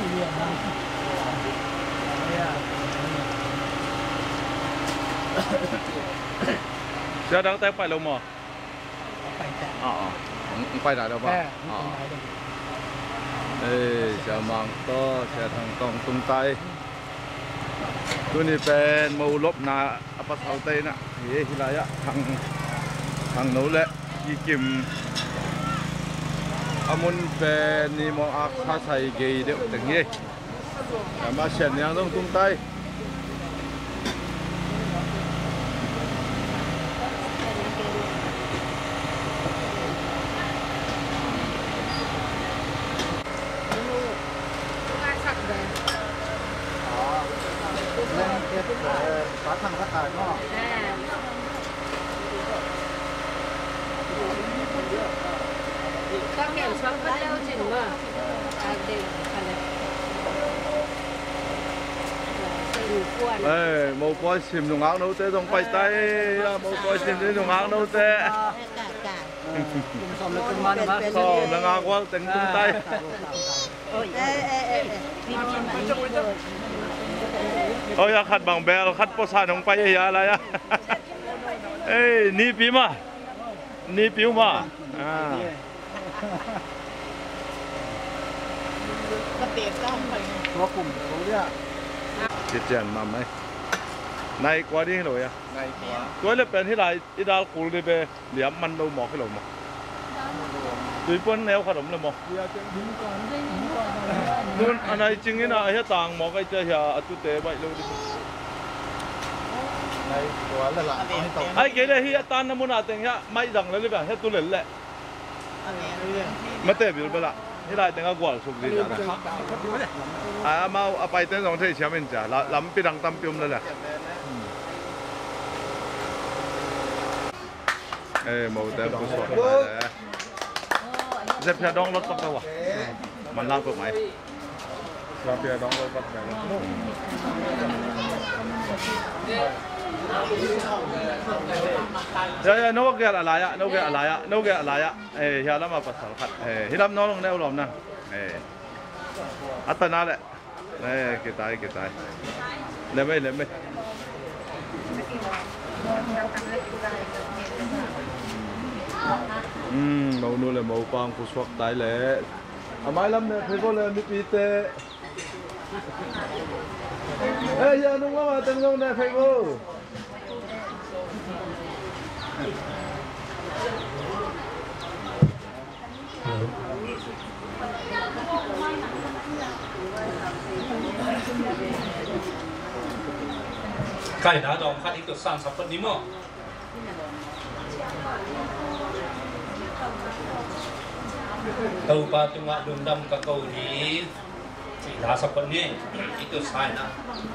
Giờ đang tay phải lồng mò. Phải lại đâu mà. Đây, chào mừng to sẽ thằng tông tung tay. Tôi nàyเป็นmàu lốp na apa sau tay nè. Thì là thằng nấu lệ đi kìm. Amunเป็นนี่มองอาคาใส่เกยเดี๋ยวถึงงี้แต่มาเฉียนยังต้องตุ้งใต้ฝาทางกระต่ายเนาะ các em xong bắt đầu chỉnh mà để một coi xìm dùng áo nấu té trong bay tay một coi xìm đến dùng áo nấu té xong là ngang quá tính tung tay ôi ya khát bằng bè khát po sa nông bay ya lại ê ni pi mà có cùng số đấy ạ. Chết chèn mà mấy. Này quá đi rồi à? Này quá. Tôi là bên thế này, ít đào cù đi về, liếm mặn đâu mò cái lồng mà. Tùy quân neo khá đúng là mò. Luôn anh này chừng cái nào hết tàng mò cái chơi à, chú tế vậy luôn đi. Này quá là lạ. Ai cái này hiện tan nó muốn nào tiền nhá, may rằng nó đi về hết tôi lên lệ. Mất tiền bị lạ. Thế này tiếng Anh sụp gì vậy? Mau bay tới dòng thế chém mình trả, lắm bị đằng tâm pium lên nè. Ê, màu tem của sọt này đấy. Dẹp nhà đông lót tóc đâu à? Mình làm được mày. Làm nhà đông lót tóc này. Ya no ke ala ya no ke ala ya ya lama pasal khat hiram no long ne ulom na atana le kita le mai màu nu là màu quang của suốt tại lệ mai lắm ne phải có lên đi pite giờ nó mà từng lâu này phải vô cái đá đồng phát ít được sang sắp phân đi mà tàu ba tung ngã đường đâm cả cầu thì đá sắp phân đi ít được sai nữa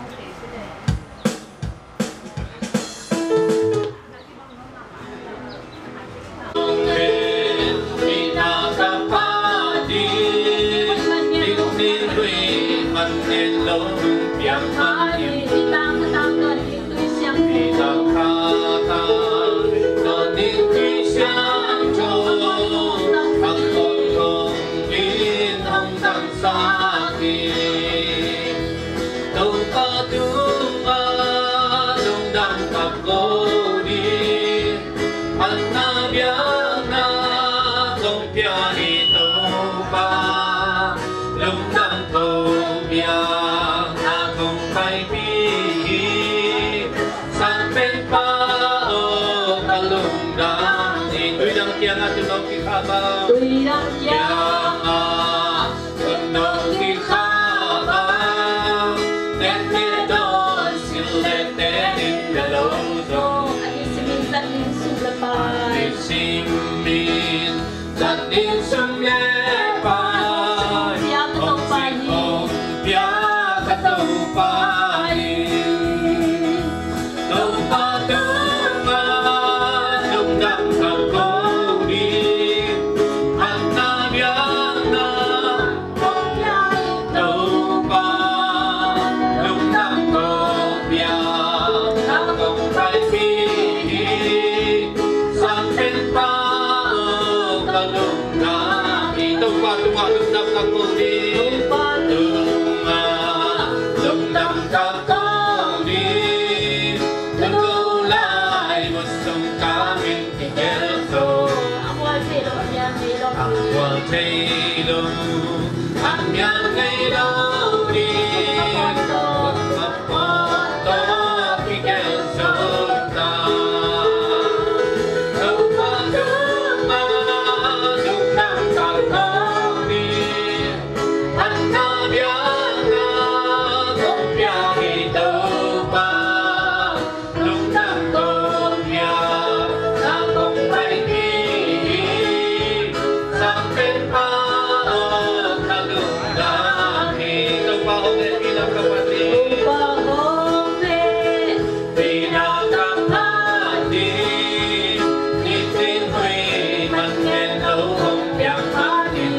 Tuy đang giang con nông đi khá ba đến phía đó siêu lên đến đã lâu rồi anh xin dân sum la pa anh xin dân đi sum la pa ông xin ông bia cắt đầu pa đâu pa đâu mà đông đậm thằng cô đi Hãy subscribe cho kênh Ghiền Mì Gõ để không bỏ lỡ những video hấp dẫn. đâu anh nhớ ngày đâu đi ngập con to khi kêu sớm ta đâu có thương mà lúc nào càng khó đi anh ta biết không biết thì đâu ba lúc nào không biết ta không phải đi sang bên ba ta lúc đã thì đâu ba hôm nay đi đâu các bạn đi vì nào càng hát đi đi tin huy mình nghe đâu không biết hát đi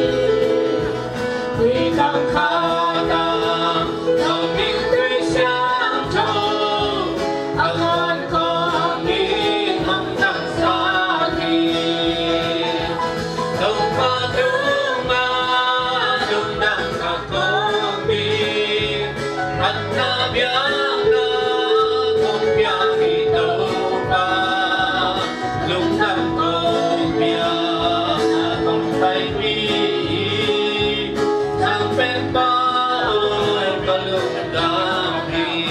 vì càng khá ta đâu biết tuy sáng trâu anh còn có nghĩ không nằm xa thì đâu có đúng mà đúng đang cả con đi anh đã biết không biết thì đâu mà lúc nào không biết không phải vì sang bên ba ơi có lúc đã đi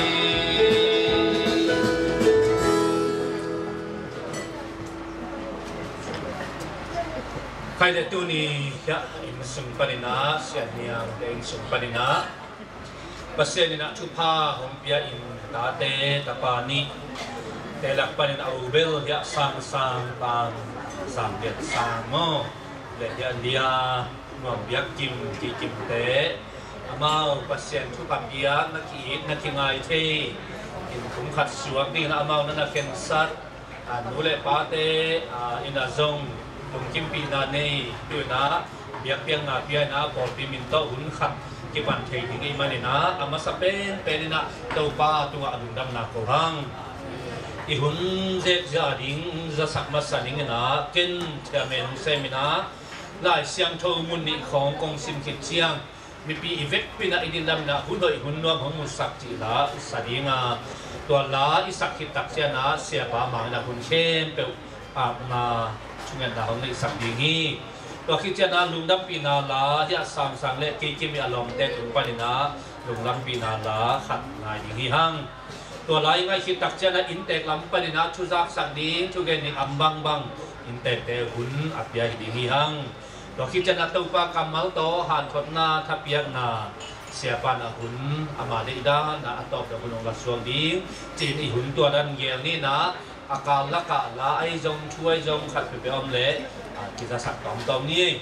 khai để tu ni ya in sum panina sia niang deng sum panina pasien na chupa hom pia in ta te tapani te lak panin aubel ya sang sang pan sang biat sang mo le ya lia ngom biak kim ki kim te amao pasien chupa pia na ki ngai the in kum khat suak ding na amao na ken sat nu le pa te in a zong lung kim pi na nei tu na biak piang na pia na por pi min to hun khat ki ban thei ding ei mani na ama sa pen na to pa tu a lung dam na ko hang i hun je ja ding za sak ma sa ding na ken thia men semina lai siang tho mun ni khong kong sim khit chiang mi pi ivek pi na idin lam na hun doi hun nuam hong sak chi la sa dinga to la i sak khit tak sia na sia ba ma na hun khem pe ap na chungan da hong nei sak dingi to khi chen na lung dam pi na la ya sang sang le ki ki mi alom te tu pa ni na lung dam pi na la khat ngai dingi hang to lai ngai khi tak chen na in tek lam pa ni na chu jak sak ding chu gen ni am bang bang in tek te hun apya dingi hang to khi chen na to pa kamal to han thot na thapiak na siapa na hun ama de da na atop da hunong la suang ding chin i hun to dan ngel ni na akal la ka la ai jong chuai jong khat pe om le kita sak tom ni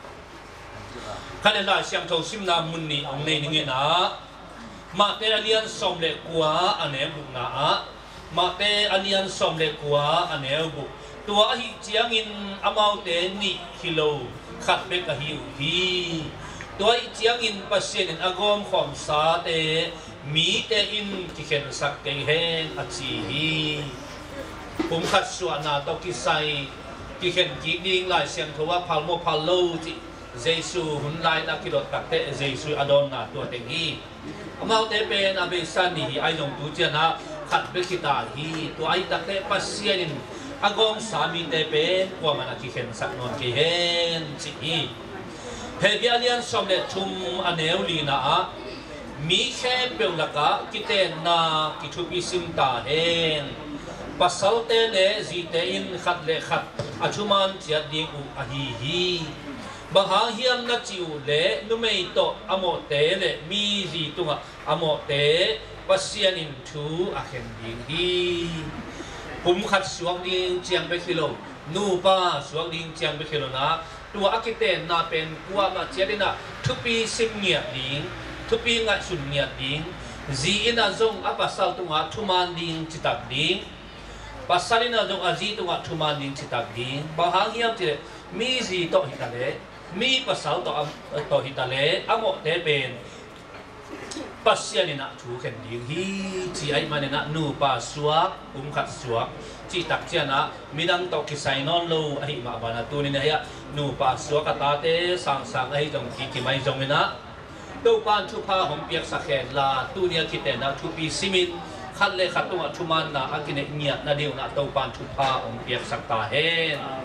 khan la siang tho sim na mun ni ong nei ni na ma te alian som le kwa ane bu na ma te alian som le kwa ane bu tua hi chiang in amau te ni kilo khat be ka hi tua hi chiang in pasien in agom khom sa te mi te in ki khen sak te hen a chi hi pum khat suan na to ki sai ki khen ki ding lai siang tho wa phal mo phal lo chi Jesu hun lai na ki dot tak te Jesu adon na to te hi amau te pen abe san ni ai long tu chen ha khat be ki ta hi to ai tak te pasien in agom sami te pen kwa mana ki khen sak non ki hen chi hi he bi alian som le thum aneu li na a mi khe pe laka ki te na ki thu pi sim ta hen pasal te ne zi te in khat le khat achuman chia ding u a hi baha hiam na chiu le numei to amo te le mi zi tunga amo te pasian in thu a khen ding hi pum khat suang ding chiang be kilo nu pa suang ding chiang be kilo na tua akiten na pen kwa ma chia dina thupi sim nia ding thupi nga sun nia ding zi ina zong apasal tunga thuman ding chitak ding pasalina zong azi tunga thuman ding chitak ding bahang hiam ti mi zi to hitale mi pasal to hitale amo te pen pasianina thu khen ding hi chi ai manena nu pa suak khat suak chi tak chiana midang to ki sai non lo ai ma bana tu ni ya nu pa suak ta te sang sang ai jong ki mai jong na to pan thu pha hom piak sa khen la tu nia ki te na thu pi simin khat le khat tu thuman na akine nia na deu na to pan thu pha hom piak sak ta hen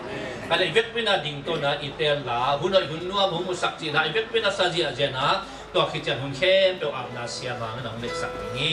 cái này viết bên là đình tôn là itel là hun nội hun nuông hun sắc chỉ là viết bên là sa gì à naตัวคิดจะหุ่นเข้มตัวอาบน้ำเสียบางน้องเล็กสักนี้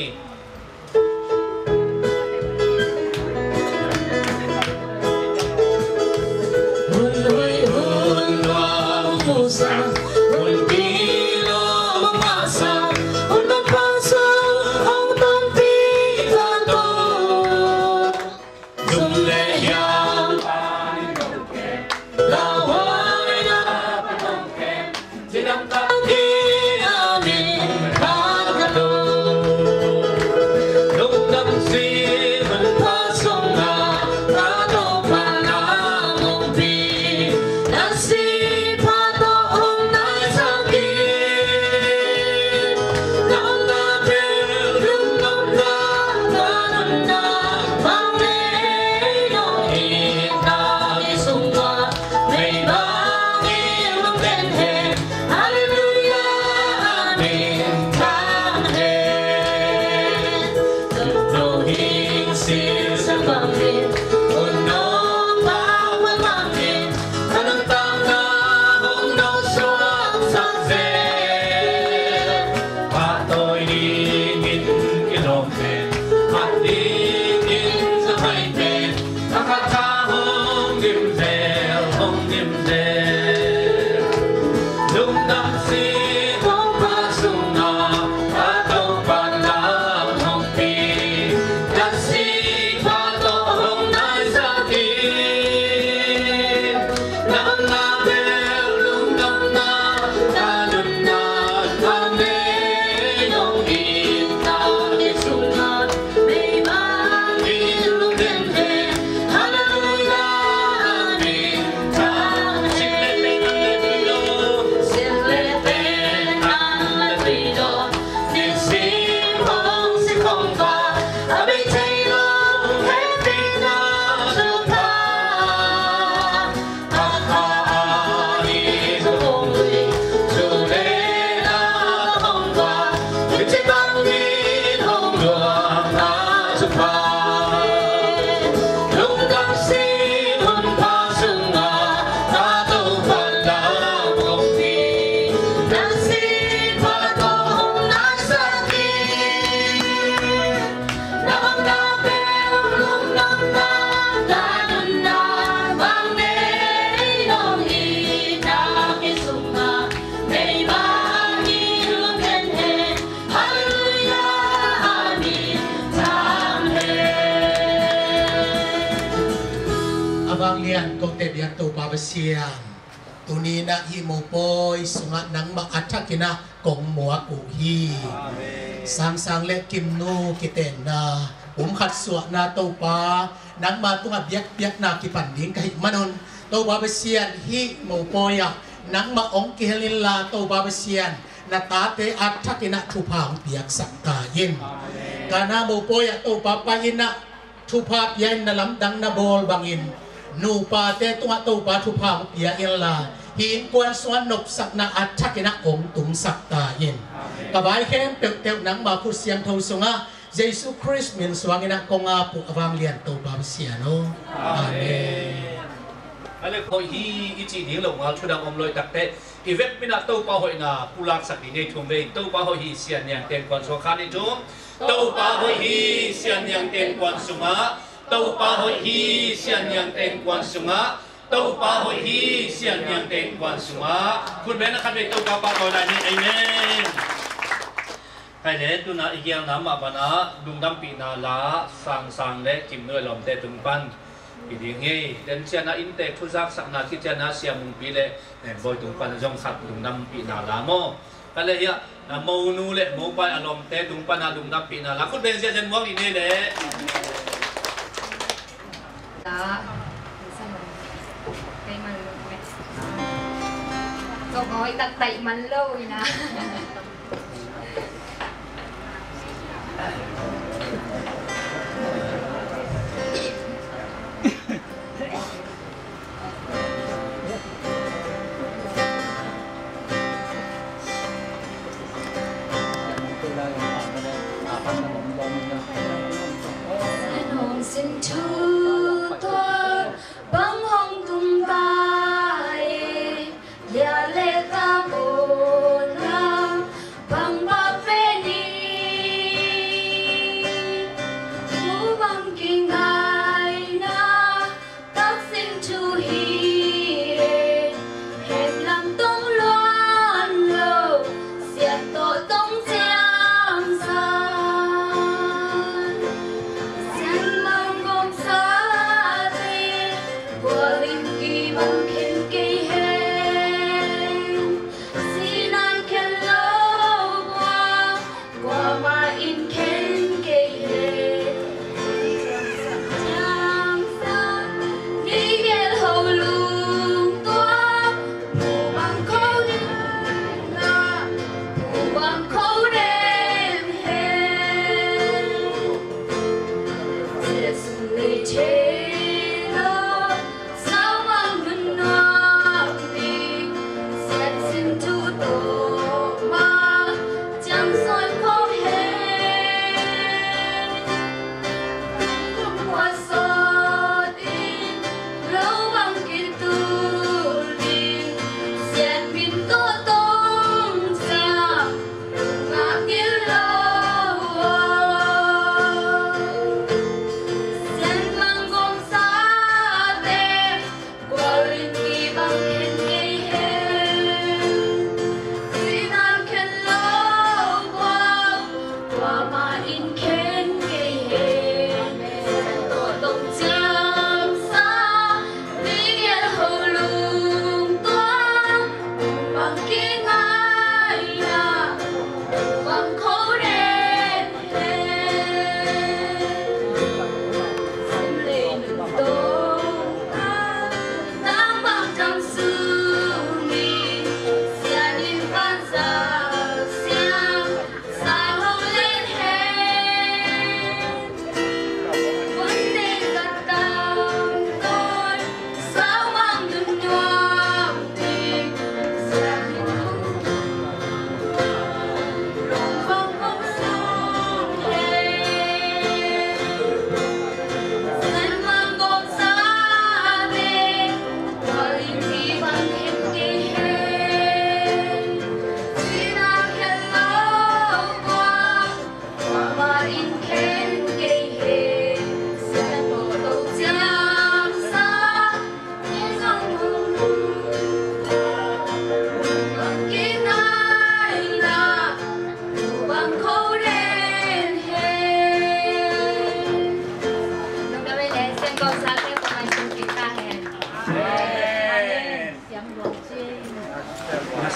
ตุนีนะฮิโมโปยสุงะนังมาอัฐกินะกงมัวกุฮีสังเล็กกิมนูกิเตนนาขัดสวนาโตปานังมาตุงะเบียกนากิปันดิงกะหิมานนโตบาเบเซียนฮิโมโปยะนังมาองกิเฮลินลาโตบาเบเซียนนาตาเตอัฐกินะทุพางเปียกสักตายินกานาโมโปยะโตปาปายินะทุภาพยันนาลำดังนาโบลบังอินนูปาเตตุงะโตปาทุพางเปียอินลาหินกวนสวนนกสักนาอัฐกินะองตุงสักตายินกบายเข้มเตียวนังมาคุเสียงทงสงะเยซูคริสต์มินสวางนะกงอาปุอวังเลียนโตบาเซียโนอาเมนอะไรพอฮีอิจิดิ้งลงมาชุดอมลอยตักเตอีเวทมินาโตปาหอยนากุลาสักดิเนทุมเวโตปาหอยฮีเสียนยังเต็นกวนสวขานิจุมโตปาหอยฮีเสียนยังเต็นกวนสุงะโตปาหอยฮีเสียนยังเต็นกวนสุงะโตปาหอยฮีเสียนยังเต็นกวนสุงะคุณแม่นะครับในโตปาปาหอยนานี่เอเมนไอ้เด็กตัวน่ะอีกอย่างน้ำมาปนะดุงดำปีนาลาสังเล็กกิมเนื้อลมเตตุงปันปีดีงี้เดินเชียนาอินเตทุจักสักนาคิดเจนาเสียมุงปีเล่เนี่ยบอยตุงปันจงขัดดุงดำปีนาลาโมก็เลยเฮียโมนูเล่โมไปอารมณ์เตตุงปันดุงดำปีนาลาคุณเป็นเสียเจนมองอีนี่เล่ câyมันก็ขอให้ตัดไตมันเลยนะ Hồn xin thu toa băng hồng tung ta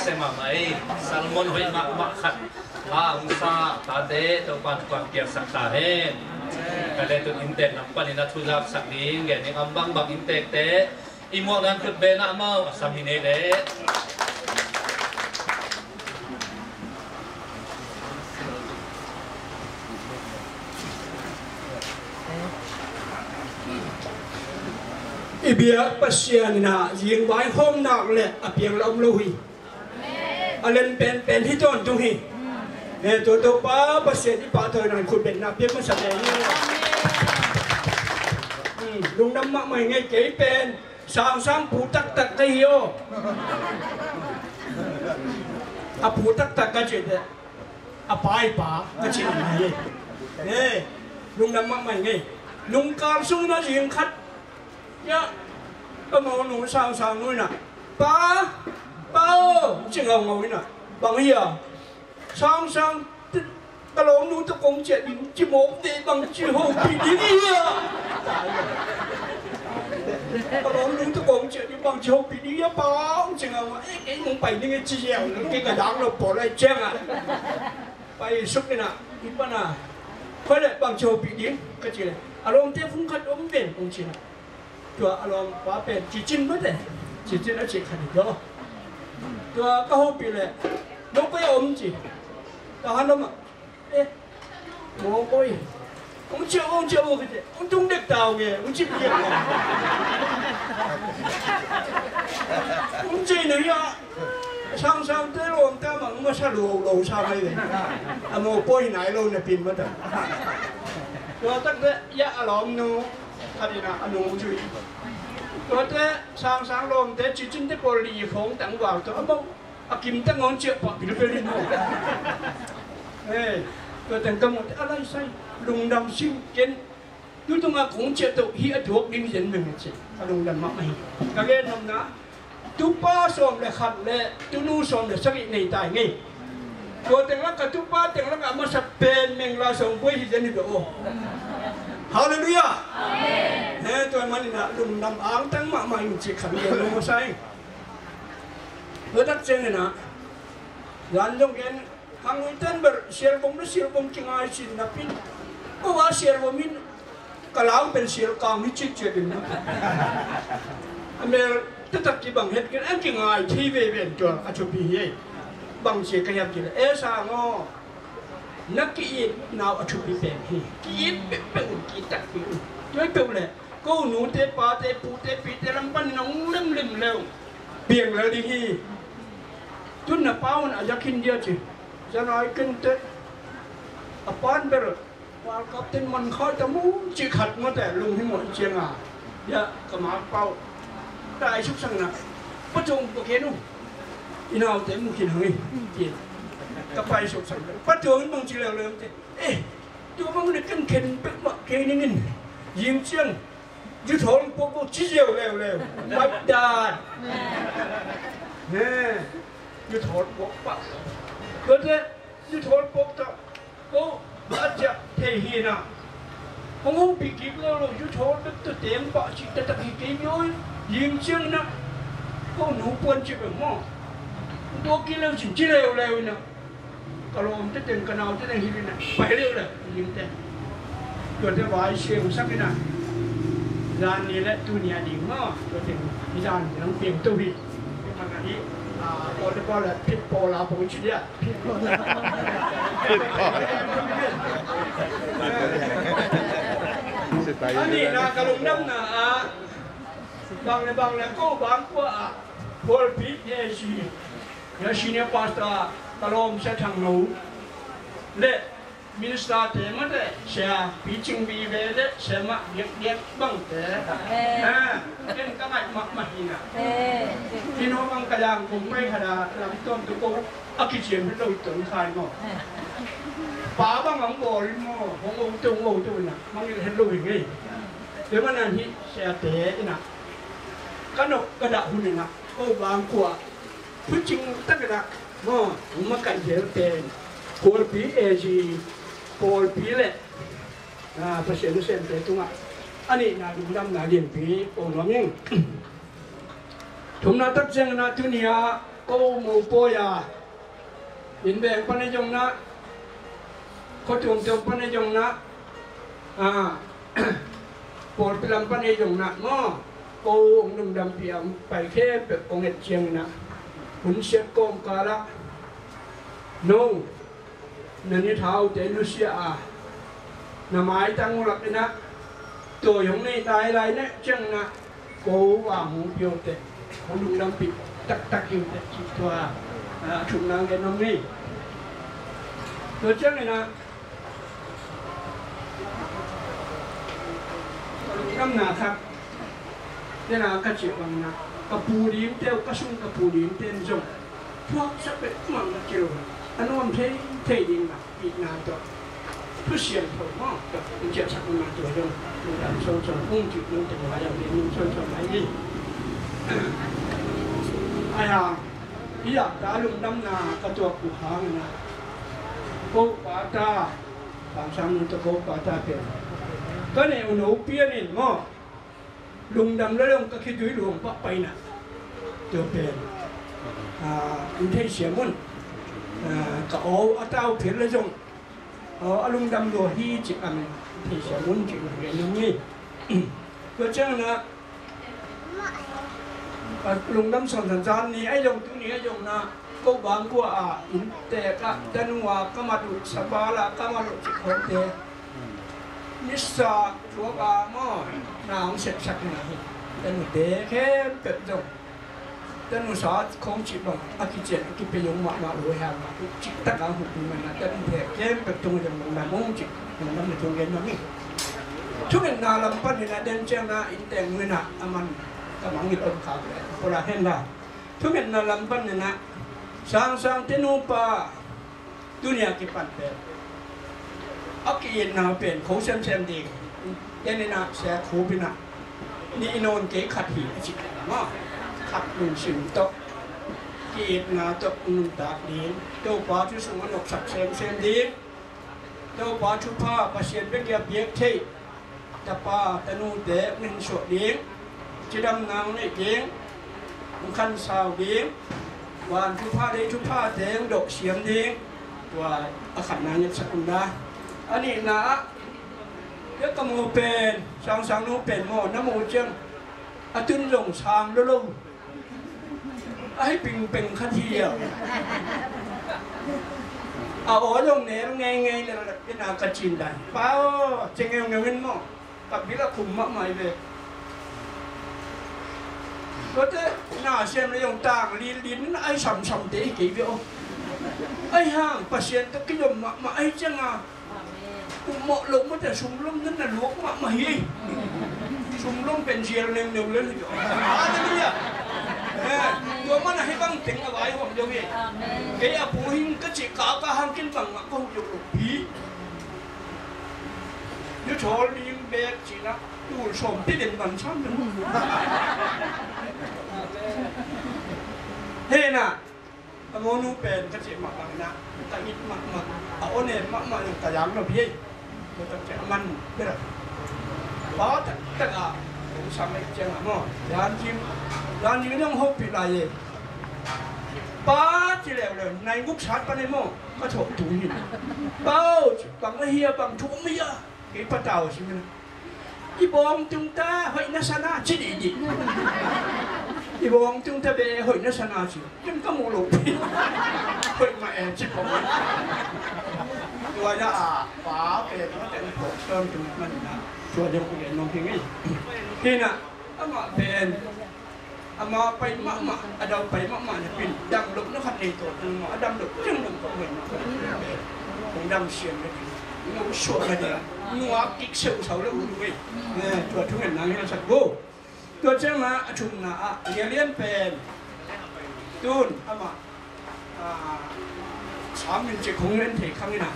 se ma mai salmon hoi ma khat la ung sa ta de to pan kwan kia sak ta he ka le tu intek nam pan ina thu jak sak ding ge ni ambang bang intek te i mo nan khut be na ma sam hi ne le Ibiak pasien na ying bai hom nak le apiang lom lohi alen pen hiton tu hi ne to pa pasien di pa thoi nan khut ben na piak ma sa le ni lung nam ma mai ngai ke pen sang pu tak kai yo a pu tak ka che de a pai pa ka che na ye ne lung nam ma mai ngai lung kal sung na ying khat ya có một nụ sao nuôi nè ba chừng hồng ngồi nè bằng gì à sang cái lỗ nuôi tôi cũng chết chỉ một tí bằng chỉ hồn bị đi à cái lỗ nuôi tôi cũng chết bằng chỉ hồn bị đi à bao chừng hồng cái không phải những cái chi dẻo cái đáng nó bỏ lại chăng à phải xúc đi nè đi bên à phải là bằng chỉ hồn bị đi cái gì này à lông tiếp phun khát ốm đen cũng chỉ nàyตัวอารมณ์ว่าเป็นจีจินมั้งแต่จีจินแล้วจีขันอีกแล้วตัวก็หัวปีเลยน้องไปอมจีแต่ฮันน้องเอ๊ะมองไปองเจ้ากันเจ้องตุ้งเด็กดาวไงองจีบเด็กไงองจีเนี่ยsang tới luôn ta mà không có sao đồ sao đây vậy à một bôi nãy luôn là pin mất rồiตัวตั้งแต่ยะอารมณ์นู้他的那农村，我在上龙在最近的个离峰等话都冇，金得我接白比比哩冇，我等咁我阿拉西龙南新建，你同我讲接到去一坨领人民嘅，龍南乜咪，咁嘅諗那，都巴上嚟行咧，都路上嚟生意嚟大嘅，我等我個都巴等我個乜十變命啦上輩去真係多。Hallelujah. Amen. Tuan mana nak lum nam ang tang mak mai cik kami lum sai. Berat ceng na. Lanjong kan hang witan ber share bom cingai sin napin. Bawa share bomin kalau ben share kang ni cik cik ni. Ambil tetap di bang het kan ang cingai TV ben jual acupi ye. Bang cik kaya kira. Sango.นักกีฬานาวอชุบิเป็นฮีกีฬเป็นกีตักปีด้วยตัวเลยกูหนูเตะปาเตะปูเตะปีเตะลำปันน้องเล่มเร็วเบี่ยงเลยดีฮีทุนน่ะป้าวันอาจจะกินเยอะจีจะน้อยกินเตะอปานเบอร์ว่ากับเต้นมันคอยตะมูจีขัดมาแต่ลุงให้หมดเชียงอ่ะยะกระมาเป้าได้ชุกสังนะประจงโอเคนู่อีน่าเตะมุกินหงกินก็ไปสุดสันเลยป้าตัวมันบางทีเราเลยเอ๊ะตัวมันเนี่ยกันเข็นเป็นหมอกเข็นนี่ยิงเชียงยุทธงพวกชี้เร็วปัดดาดเนี่ยยุทธงพวกปัดก็เนี่ยยุทธงพวกตัวก็อาจจะเทียนะของเขาปีกิบแล้วยุทธงตัวเต็มปะจิตตะกี้กิบย้อยยิงเชียงนะก็หนูปวนจิบแบบหม้อตัวกินแล้วจิชี้เร็วนะkalau kita tengok kenal kita tengok hidup nak, baik lah, kita. Kita baik siang sakit nak, dan ni lah dunia ni mah, kita tengok dan yang piang tu hi, mana ni, kalau pit pola pun dia. Ani nak kalau nam nak, bang le kau bang kuah, pol pit si, ya sini pasta. Kalau saya tangguh, le minister tema le saya pitching bive le saya mak dia bang te, kan kamai mak ina. Kino bang kadang kumpai kada lamtom tu ko akijian itu itu kai mo. Pa bang ang bol mo, hong tu na, manggil hello ini. Di mana ni saya te ina. Kanok kada hunina, oh bang kuah, pitching tak kada. Makan jelpen, pol pi pol pi le, pasien sente tu mak, ani nak dam nak lian pi, orang yang, thum nak tak jeng nak dunia กูมูโปยาอินแบงปนยงนะเขาจงจงปนยงนะปวดเป็นลำปนยงนะง้อกูองค์ดำเปียมไปแค่เป็ดองค์เชียงนะหุ่นเชียงกงกาละนุ่งนันนี่เท้าเตลุเซียน้ำไม้ตั้งหลักนะตัวอย่างนี้ตายไรเนี่ยจังนะกูว่าหูเปียวเตะหุ่นดำปีตักอยู่แต่จิตตัวชุมนางแกน้องนี่ตัวจังเลยนะน้ำหนาครับเนี่ยนะกระจิบวังนะกระปูดิมเตี้ยวกระชุ่มกระปูดิมเตี้ยนจงพวกสักเป็นมังกระเจียวอันนั้นเทดิงนะอีกนานตัวผู้เชี่ยวชาญมากกับเจ้าชักมาตัวจงการชนชนมุ่งจุดมุ่งจังหวะอย่างนี้มุ่งชนชนไหนนี่ไอ้ห่าที่อยากตาลุงดำนากระตัวกูหางนะโกปาตาบางครั้งมันจะโกปาตาเป็นก็เนี่ยหนูเปี้ยนี่ง้อลุงดำแล้วลุงก็คิดดูหลวงปักไปน่ะตัวเป็นอินเทเสียมุ่นก็เอาเต้าเพียรเลยจงลุงดำตัวฮีจิอันที่เสียมุ่นจิเรียนนี่ตัวเจ้านะลุงดำสอนสัญญาณนี้ไอ้ยงตัวนี้ไอ้ยงนะก็บางกว่าอินแต่ก็ดันว่าก็มาดูสบายละก็มาดูจิตของเตนิสาชัวบาหม้อนางเสร็จสักหน่อยแต่หนูเด็กแค่เป็ดจงแต่หนูสาคงจิตบังอากิเจตกิไปยงมาโรยหามาจิตตะการหุบมันนะแต่หนูเด็กแค่เป็ดจงยังมันมุ่งจิตมันนั่นจงเรียนนั่นนี่ทุกอย่างนาลำพันนี่นะเดินเจ้านะอินแต่เงินนะมันกำลังมีต้นขาเลยพอเราเห็นได้ทุกอย่างนาลำพันนี่นะsangเทนูปาดุนยากิปันเป็นอักยินนาเป็นเขาเซมดีเอ็นนะเสียคูบินะนี่อินนเกขัดหีจิตนะขัดลุนสิมตกกีดนาตกนุนตากดีเจ้าป้าที่สูงอันกสักเซมดีเจ้าป้าชุพ้าปัสเซียนเป็นเกียบเบียกเทตาป้าตนูเดะนินสวดดีจิดำนางในเกียงขันสาวดีวันชุพ้าได้ชุพ้าเดงดอกเสียมดีตัวอาขันนางยักษ์สกุลดาอันนี้นะเด็กกมูเป็นสังนู้เป็นโมน้ำมูเจียงอาตุนหลงช้างแล้วลงให้ปิงเป็นขั้นเที่ยวเอาโอ้ลงเนี่ยไงเลยเป็นอากาศจีนได้เปล่าเจงเงินมั่งกับวิลาคุมมากมายเลยก็จะน่าเชื่อในอย่างต่างลิ้นไอ้สัมเตะกี่เดียวไอ้ห่างปัสเซียนตะกี้ยมมาไอ้จังเหมาะลงมาแต่ชุมลมนั่นน่ะลวกมาเฮ้ยชุมลมเป็นเชียร์เร็วๆเลยอยู่อะไรเนี่ยตัวมันให้บังถึงเอาไว้ผมเดียวเองแกอาปูหิงก็จีกาก็ห้างกินบังก็อยู่หลบผียุชอลิมเบกจีนะดูชมที่เด่นบันช่างนึงเฮ้น่ะโมนูเป็นก็จีมาบังนะแต่อิดมาเอาเนี่ยมาอย่างแต่ยังเราพี่เราต้องเจอมันเด้อเพราะแต่ผมทำไม่เจอหม้อยานจิมต้องหกปีไรป้าที่แล้วเลยในกุ๊กชัดปนในหม้อก็ถกถุงหินเป้าบังเฮียบังถุงไม่เยอะกี่ปะเต่าใช่ไหมอีบองจุงตาหอยนัสนาชิดีดีอีบองจุงตาเบหอยนัสนาชิยังก็โมโลปีหอยมาแอนชิบผมตัวจะป้าเป็นว่าแต่ผมเติมจุงมันนะตัวเดียวกูเห็นน้องเพียงนี้ที่น่ะอามาเป็นอามาไปมะอดาไปมะเนี่ยเป็นดังลุกนักขันในตัวนึงอดำลุกยังลุกก็เหมือนผมดำเชียงเลยงูสวดอะไรเนี่ยงูกิ๊กเซลเสาแล้วงูด้วยเนี่ยตัวทุกอย่างนั้นให้สักโบตัวเจ้ามาชุมนาเรียนเป็นตูนอามา3년째 공연 대강이나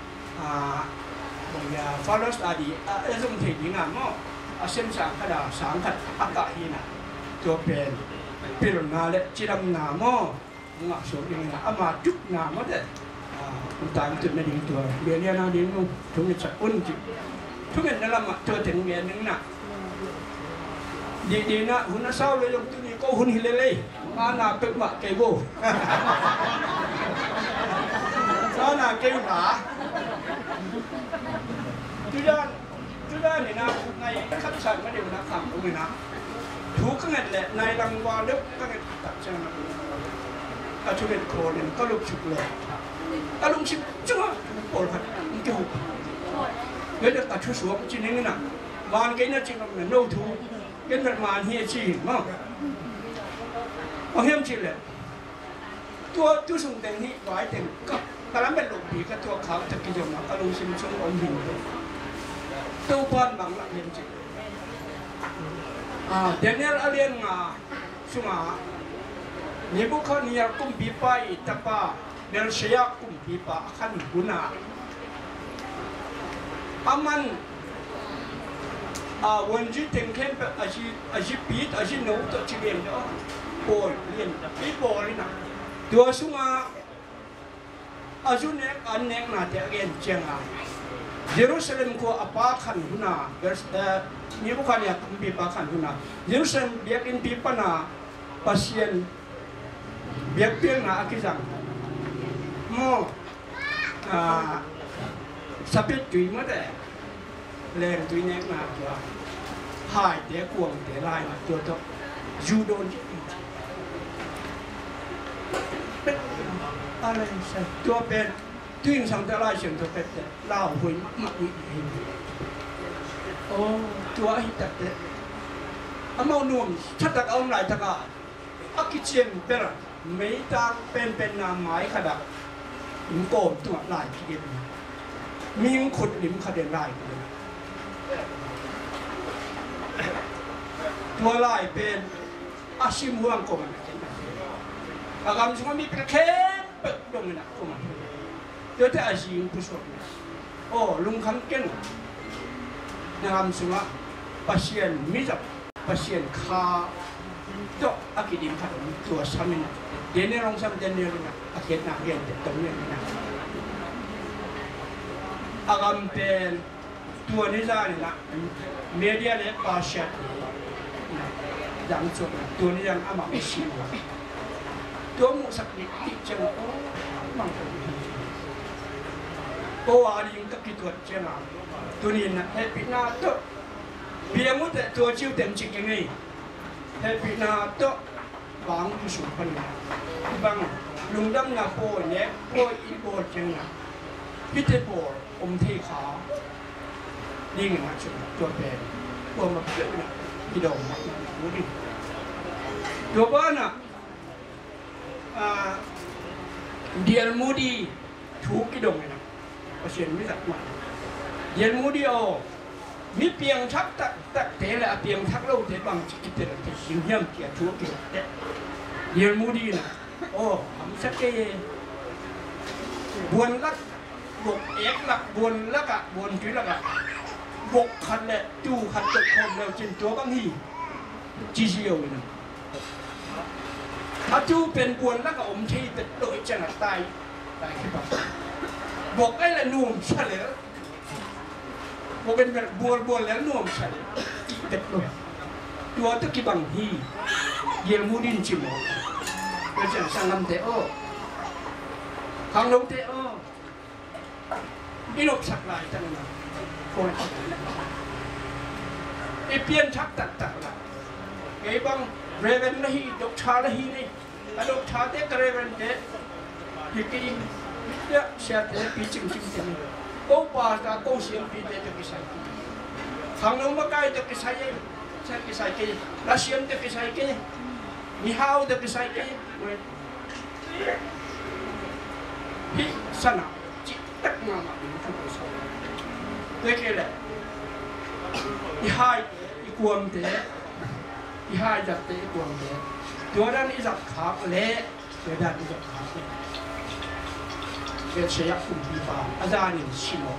뭐야 팔로스타디 에좀 대기나 뭐 아셈상하다 상kat 아까히나 저변 필나레 지람나 뭐 뭔가 소리나 아마 죽나 뭐데ตามจุดในดิ่งตัวเรียนนาดิ่งลงถึงจะอุ่นจิทุกอย่างนั่นละมาเจอถึงเรียนนึงนะดีๆนะหุ่นเศร้าเลยยกตัวนี้ก็หุ่นหิเลเลย Mana pekmak kebo. Mana keba. Tudan ni nak nai kapsan mana nak kam tu ni nak. Thú các ngành lệ này làm qua lớp các ngành tập cho nó ở chỗ này cổ nên có lục chụp lệ có lục chụp chưa cổ thật cái hộp cái được ở chỗ xuống chỉ nên là van cái nó chỉ là nâu thú cái vật mà hiện chỉ mà hiếm chỉ lệตัวส่งแต่งนี้ไว้แต่งก็ตอนนั้นเป็นหลงผีกับตัวเขาจะกินยมนะก็ลงชิมช่วงอมหินตัวบอลบางละเห็นจริงDaniel alien nga sunga Nebuchadnezzar kum pipa itapa Belshazzar kum pipa akan guna aman wanji tengkem aji pit aji no to chilien do bol lien pi bol na dua sunga ajunek anek na te again chenga Jerusalem ko apa kan guna ni bukan ya pipa kan guna Jerusalem biakin pipa na pasien biak piang na akizang mo sapit tui mo de leng tui nek na tua hai de kuang de lai na tua to judonอะไรใช่ตัวเป็นทุ่งสังแต่laiเสียงตัวเป็ดเล่าหุยมักอีหินโอ้ตัวหิตัดเด็ดอามาหนุ่มชัดตะเอาไหนตะกาอักกิเชียนเป็นไม่ต่างเป็นนามหมายขดับหินโกนตัวลายกินมีขุดหลิมขดเด่นลายเลยตัวลายเป็นอาชิมห่วงกมันอาการสมมติมีเป็นเข้มเปิดดงนะกมันตัวแต่อาชิมผู้ชมโอ้ลุงคำเก่งนะครับสมมติpasien misap pasien kha to akidim kha tua samin dene rong sam dene na akhet na gen to ne na agam pen tua ni za ni na media le pasien jang chu tua ni jang ama isi wa tua mu sak ni ti chang o mang ko ari ka ki tua chang tua ni na happy na to biar muda tua ciu tem cik ini, tapi na to bang musuh pernah, bang lungdam na po ne po ipo cengna, kita po ti kha, ding na cuk tua pen, po mak na hidau mak mudi, tua bana, dia mudi thuk hidau na, pasien misat mak, dia mudi oh. มีเพียงทักตักเตะและเพียงทักเล่าเตะบางจิตเตะที่หินเหี้ยมเกี่ยชัวเกี่ยเตะเรียนมูดีนะโอ้ทำสักเกยบวนลักบกเอกลักบวนลักอะบวนจุยลักอะบกขันแหละจูขันตกคมแล้วจินตัวบางทีจีเซียวนะถ้าจูเป็นบวนลักอะอมชีแต่โดยจังตายขึ้นมาบกไอ้ละนุ่มเฉลยพอเป็นบัวแล้วน่วมใช่เด็ดเลยตัวตะกี้บางทีเยี่ยมมูดินจิ๋มก็จะสั่งลำเตอขังลงเตออีนกสักลายจังนะคนไอเปลี่ยนชักตัดละไอ้บางเรเวนละฮีดกชาละฮีนี่ดกชาเตะกเรเวนเตะฮิกินเนี่ยเสียเตะปีจิ๋มเตะก็ป่าจะก็เสียงปีเตจะกิสัยทางโน้นมาใกล้จะกิสัยกี่รัสเซียนจะกิสัยกี่มิฮาวจะกิสัยกี่ฮิสนาจิตตักมาอีกทุกคนเด็กเลยอีหายอีกวมเตะอีหายจับเตะอีกวมเตะตัวนั้นอีจับขาเละตัวนั้นอีจับขาเสียคุณพี่ฟ้าอาจารย์นี่ชิโม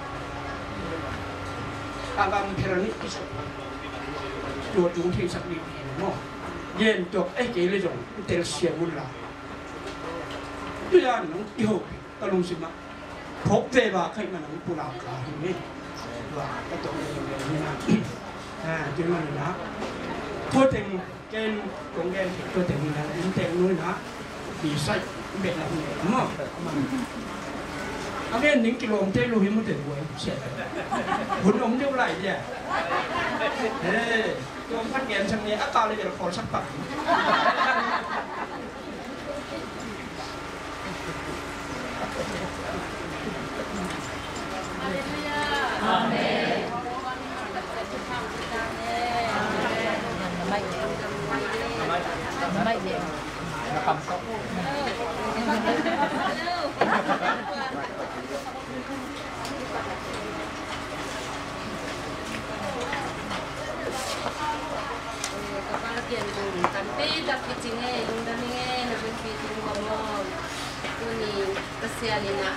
อาการเพลนิกิสตัวจุงที่สักนิดเนาะเย็นจบไอ้เกลี่ยจงเตลเสียมุลลาตัวอย่างน้องอีโหตะลุงสิมาพบเวบาใครมันน้องปุราขาหิมิว่าก็ต้องเรียนนี่นะจึงมันนะพูดถึง ken cũng ken tôi tiền là in tiền nuôi nó bị say bị làm nghề đúng không? anh em những cái lồng tê lùi một tiền quay sẽ huấn ông điêu lại vậy. Ê, tôi phát hiện sang này áp tao lên là còn sắc bạc. Amen. Kebahagiaan pun tapi cingnya yung damingnya namin pitung ngomong ini kesialina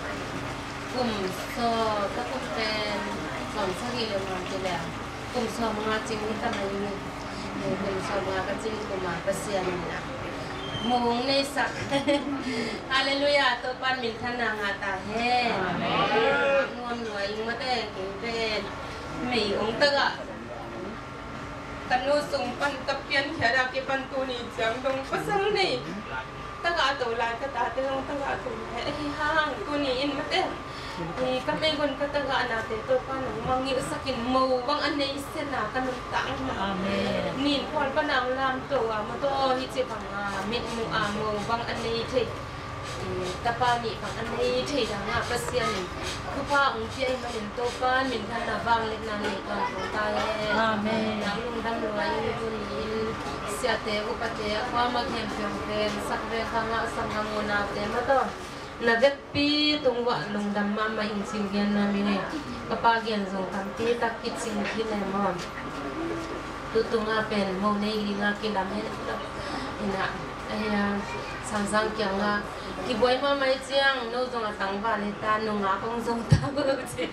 so takut pen sagi lemah tidak so mga cing kita ini so mga kacing kuma kesialina mung nesak haleluya topan mintan ngata he nuam nuai mate kimpen mei ong taga kanu sumpan tapian khara ke pantuni jang dong pasang nei taga to la ka ta te dong taga to he hang kuni in mate ni kami gon ka taga na te to pan mangi sakin mo bang anei sena kanu tang amen nin pon panang lam to ma to hi che bang mit mu a mo bang anei the tapani bang anei the dang pasian kupa ong pi ai manin to pan min than na bang let na ni ka to ta amen nang lung dang loi kuni sia te upate wa ma khem pyong ten sak ve khanga sangamona te ma to nagat pi tungwa lung dam ma ma in sing gen na mi ne kapagian zong kam ti tak kit sing ki ne mo tutunga pen mo ne ri nga ki lam he ina aya sang sang kyang nga ki boy ma mai chiang no zong atang ba le ta no nga kong zong ta bu chi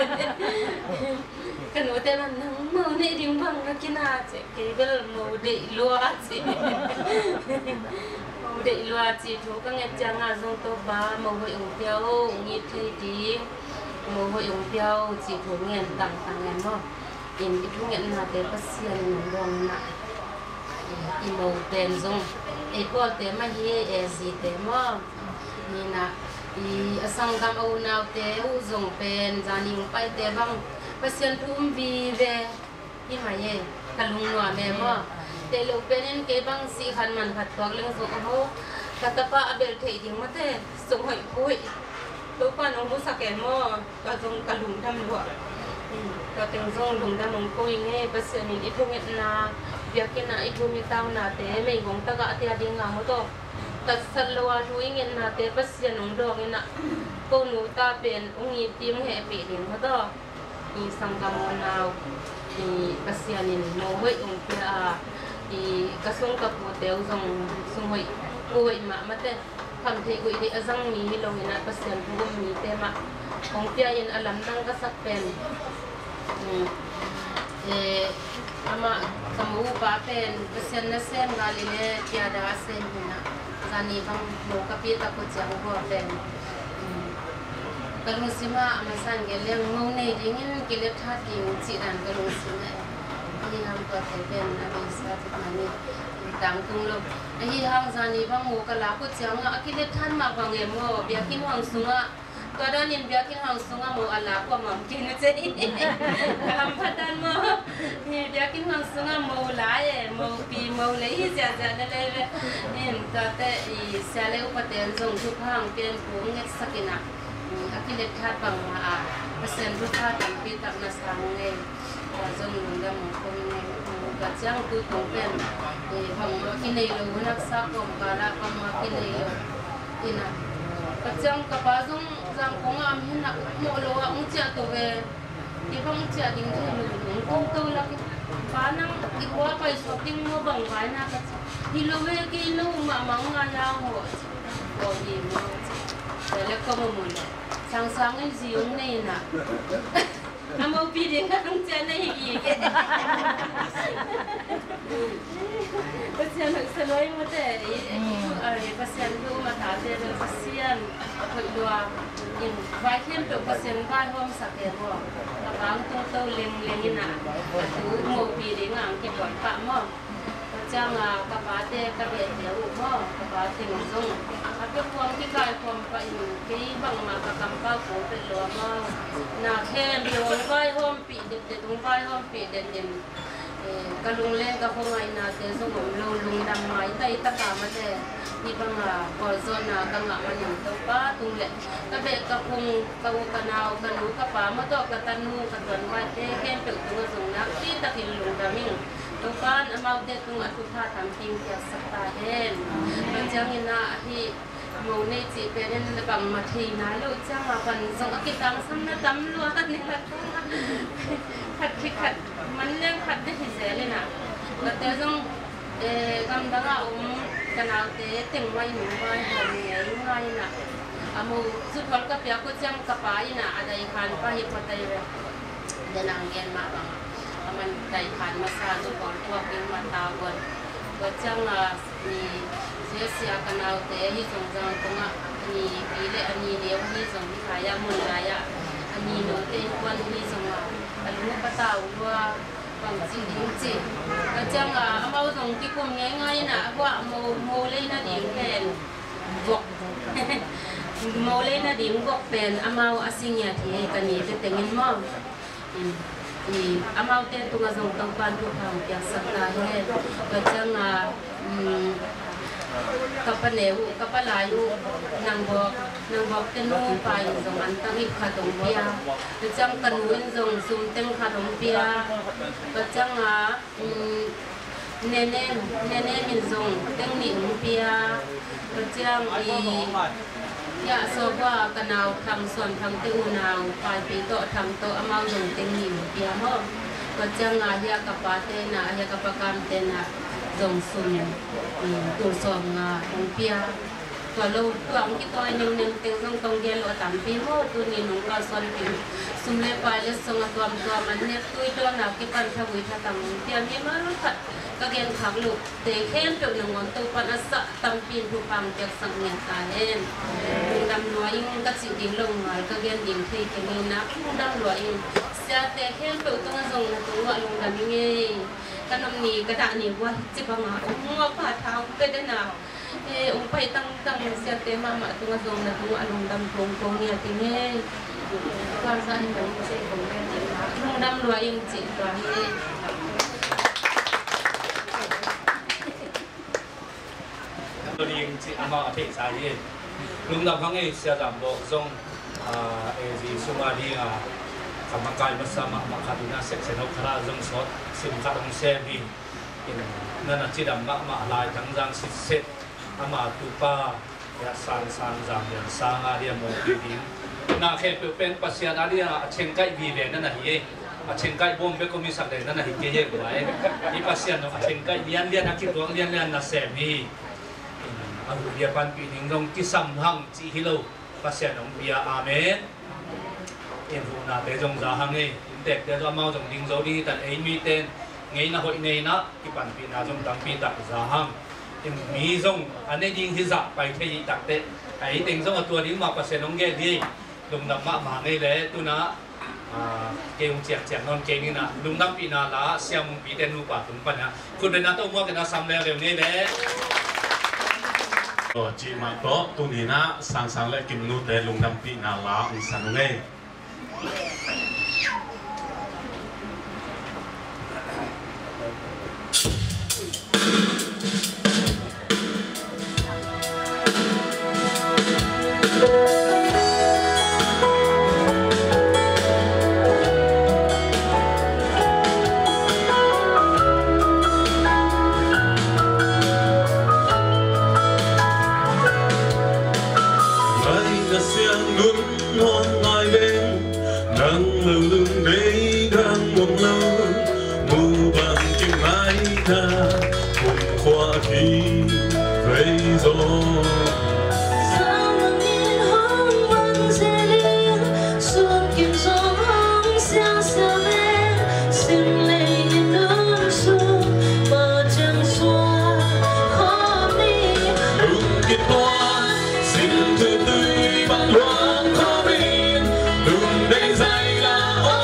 kan o te man nang mo ne ring bang nga ki na che ke bel mo de lua chi để loa chỉ chú các nghe chăng à dùng tô ba màu hội ủng tiêu nhị thay tí màu hội ủng tiêu chỉ chú nghe tặng nghe mà in cái chú nghe là để bác sĩ mình luôn nè in màu đèn dùng ấy có để mà hi gì để mà ni na i sang gam au nào để u dùng pen gia đình phải để bằng bác sĩ thum vi về như mà ye kalung noa mẹ mà te lo penen ke bang si khan man khat twak leng zo ho katapa abel thei ding mate song hoi koi lo pa nong bu saken mo ka jong kalung dam lo ka teng jong lung dam mong koi nge pasen ni ithunget na biakena ithumi taw na te mei gong ta ga te ding nga mo to tat salwa ruing en na te pasen nong dog ina ko nu ta pen ungi tim he pe ding mo to i sangam naw i pasianin mo hoi ong pia i kasong kapute uzong sunghoy uwi ma mate kamte ko ide azang mi hilongina pasyan pugum mi tema kong pia yin alam nang kasakpen ama kamu pa pen pasyan na sen galine tiada sen hina zani bang mo kapita ko jang ho pen kalung sima amasan geleng mo ne dingin kilet hating chidan kalung sima hi ham ko ten abi sa mani tang tung lo hi hang zani bang mo kala ko chang akile than ma bang e mo biakin hang sunga to da nin biakin hang sunga mo ala ko mam kin che kalam patan mo hi biakin hang sunga mo la e mo pi mo le hi ja ja na le nin ta te i sale upaten jong thu hang pen pu nget sakina akile tha bang ma pasen ru tha tam pi tak na sang nge zong lung dam ko ni ka chang tu tong pen e bang ki nei lo nak sa ko kala kam ma ki nei lo ina ka chang ka pa zong jang ko ngam hin na mo lo a ung cha to ve ti bang cha ding the lu lung ko to la ki pa nang i ko pa so ting mo bang vai na ka hi lo ve ki lo ma mang nga ya ho ko ni mo le ko mo mo sang sang ai ziung nei na amo pide ang chana higi ke pasian saloi mate ari pasian ko mata te pasian ko dua in vai khem to pasian vai hom sake ho abang to to leng lengina tu mo pide ngang ke bon pa mo chăng các bạn để các bạn hiểu không các bạn thì mình dùng cái phong cái cái phong phải cái bằng mà các cầm bao của cái lúa mà na khen lúa vai hôm bị để tung vai hôm bị để cái lùng lên cái phong này na để dùng lùng đầm máy tay tất cả mà để đi bằng là gọi zone là các ngã mà những tàu cá tung lên các bạn các phong các nào các núi các bá mà đó các tanu các tuần vai để khen tự tung dùng nát tí ta thì lùng đầm mình tàu cá mau để tung ở tụt thả thằng kim kia sắp ta hen bên trong như na thì màu này chỉ về nên là bằng mặt thì nói luôn chắc là phần dùng cái tấm xăm nó tấm luôn nên là khát khi khát mình lên khát để thì dễ lên à và tới dùng cầm đó là cái nào thế từng may mình may hàng ngày ngay nè màu chút vào cái bia của chăng cái bài nè ở đây khăn phải hiệp vào đây để nàng nghe mà bằng mình đây khăn massage chút vào qua cái mặt tao còn và chăng là sia kanal te hi song jang tonga ani pile ani deu hi song hi khaya mun laya ani no te kwan hi song alu patau wa bang jing ding chi ka chang amau song ki kum ngai ngai na wa mo le na ding pen vok mo le na ding vok pen amau asingya thi ka ni te tengin mo amau te tunga jong tong pan tu phang pya sakta he ka chang kapalew kapalayu nang bok tenu pai zong antari khatong pia chang kanuin zong sum teng khatong pia chang nene min zong teng ni pia chang ya so wa kanau thang son thang te unau pai pi to thang to amau zong teng ni pia mo chang ya kapate na ya kapakam te na dòng sùng tủ sòm đồng pia và lâu tuổi cái tôi nhưng tiếng dòng tông đen lọ tắm pin hốt tôi nhìn nông cao son pin sùng lê phải lên sông tuam anh nét tôi cho nào cái pan theo người ta tắm pia như mà nó thật các gen kháng lục để khen được nông ngón tôi pan asa tắm pin thu phàm việc sang nhận ta hen đam nói những các sự tiếng lồng nói các gen điểm thì cái này nó cũng đam nói sẽ để khen được tôi dùng tôi gọi lồng đam nghe cái năm này cái đại này quá chỉ bằng ông ngọc phá tháo cái đấy nào ông phải tăng xe tế mà tôi dùng là tôi ăn đâm công nghe thì nghe quan sát hình ảnh sẽ cũng nghe không đâm loài yên chỉ toàn nghe tôi đi chỉ ăn vào thể sai đi lúc nào không nghe xe giảm bộ dùng gì Somali kamakai bersama makaduna seksenau kara zong sot sim kadong sebi nana cidam mak lai tangjang sit ama tupa ya san jam ya sanga dia mo pidin na khe pen pasian adia chengkai bi le nana hi chengkai bombe komisak le nana hi ke ye bai hi pasian no chengkai lian akit tuang lian na sebi aru dia pan piding dong kisam hang chi hilo pasian ong bia amen em phụ na tế dòng giá hàng ấy đẹp để cho mau dòng đình dấu đi tận ấy mi tên ngay na hội này nó cái bản pin na dòng tăng pin đặt giá hàng em mi dòng anh ấy đình thì giá bài thế đặt tệ ấy tình dòng ở tua đi mà có sẽ nông nghe đi đồng nằm mà ngay lẽ tu na kêu chẹt non kêu như na đồng nằm pin na lá xem pin tên nu quả tụng phần àคุณเป็นนักตัวมั่วกันนะซ้ำแล้วเดี๋ยวนี้แหละจีมาโตตุนีนะสังและกิมนูเตลุงนำปีนาลาอุสันเง Hãy subscribe cho kênh Ghiền Mì Gõ để không bỏ lỡ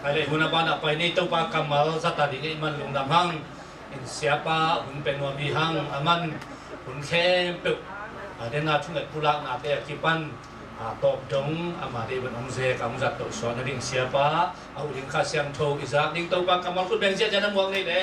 เลยหุ่นบ้านไปนี่ตัวปากกำมาสัตว์ดีมันลงดำหังเสียป้าหุ่นเป็นวันบีหังมันหุ่นแค่ตึกเดินหน้าช่วยผู้รักนาเตะกีปันตบจงมาดีเป็นองค์เสกองค์จัดตัวสอนดิ่งเสียป้าเอาดิ่งข้าเสียงโทอิสระดิ่งตัวปากกำมาคุณเป็นเสียจะน้ำมองนี่แหละ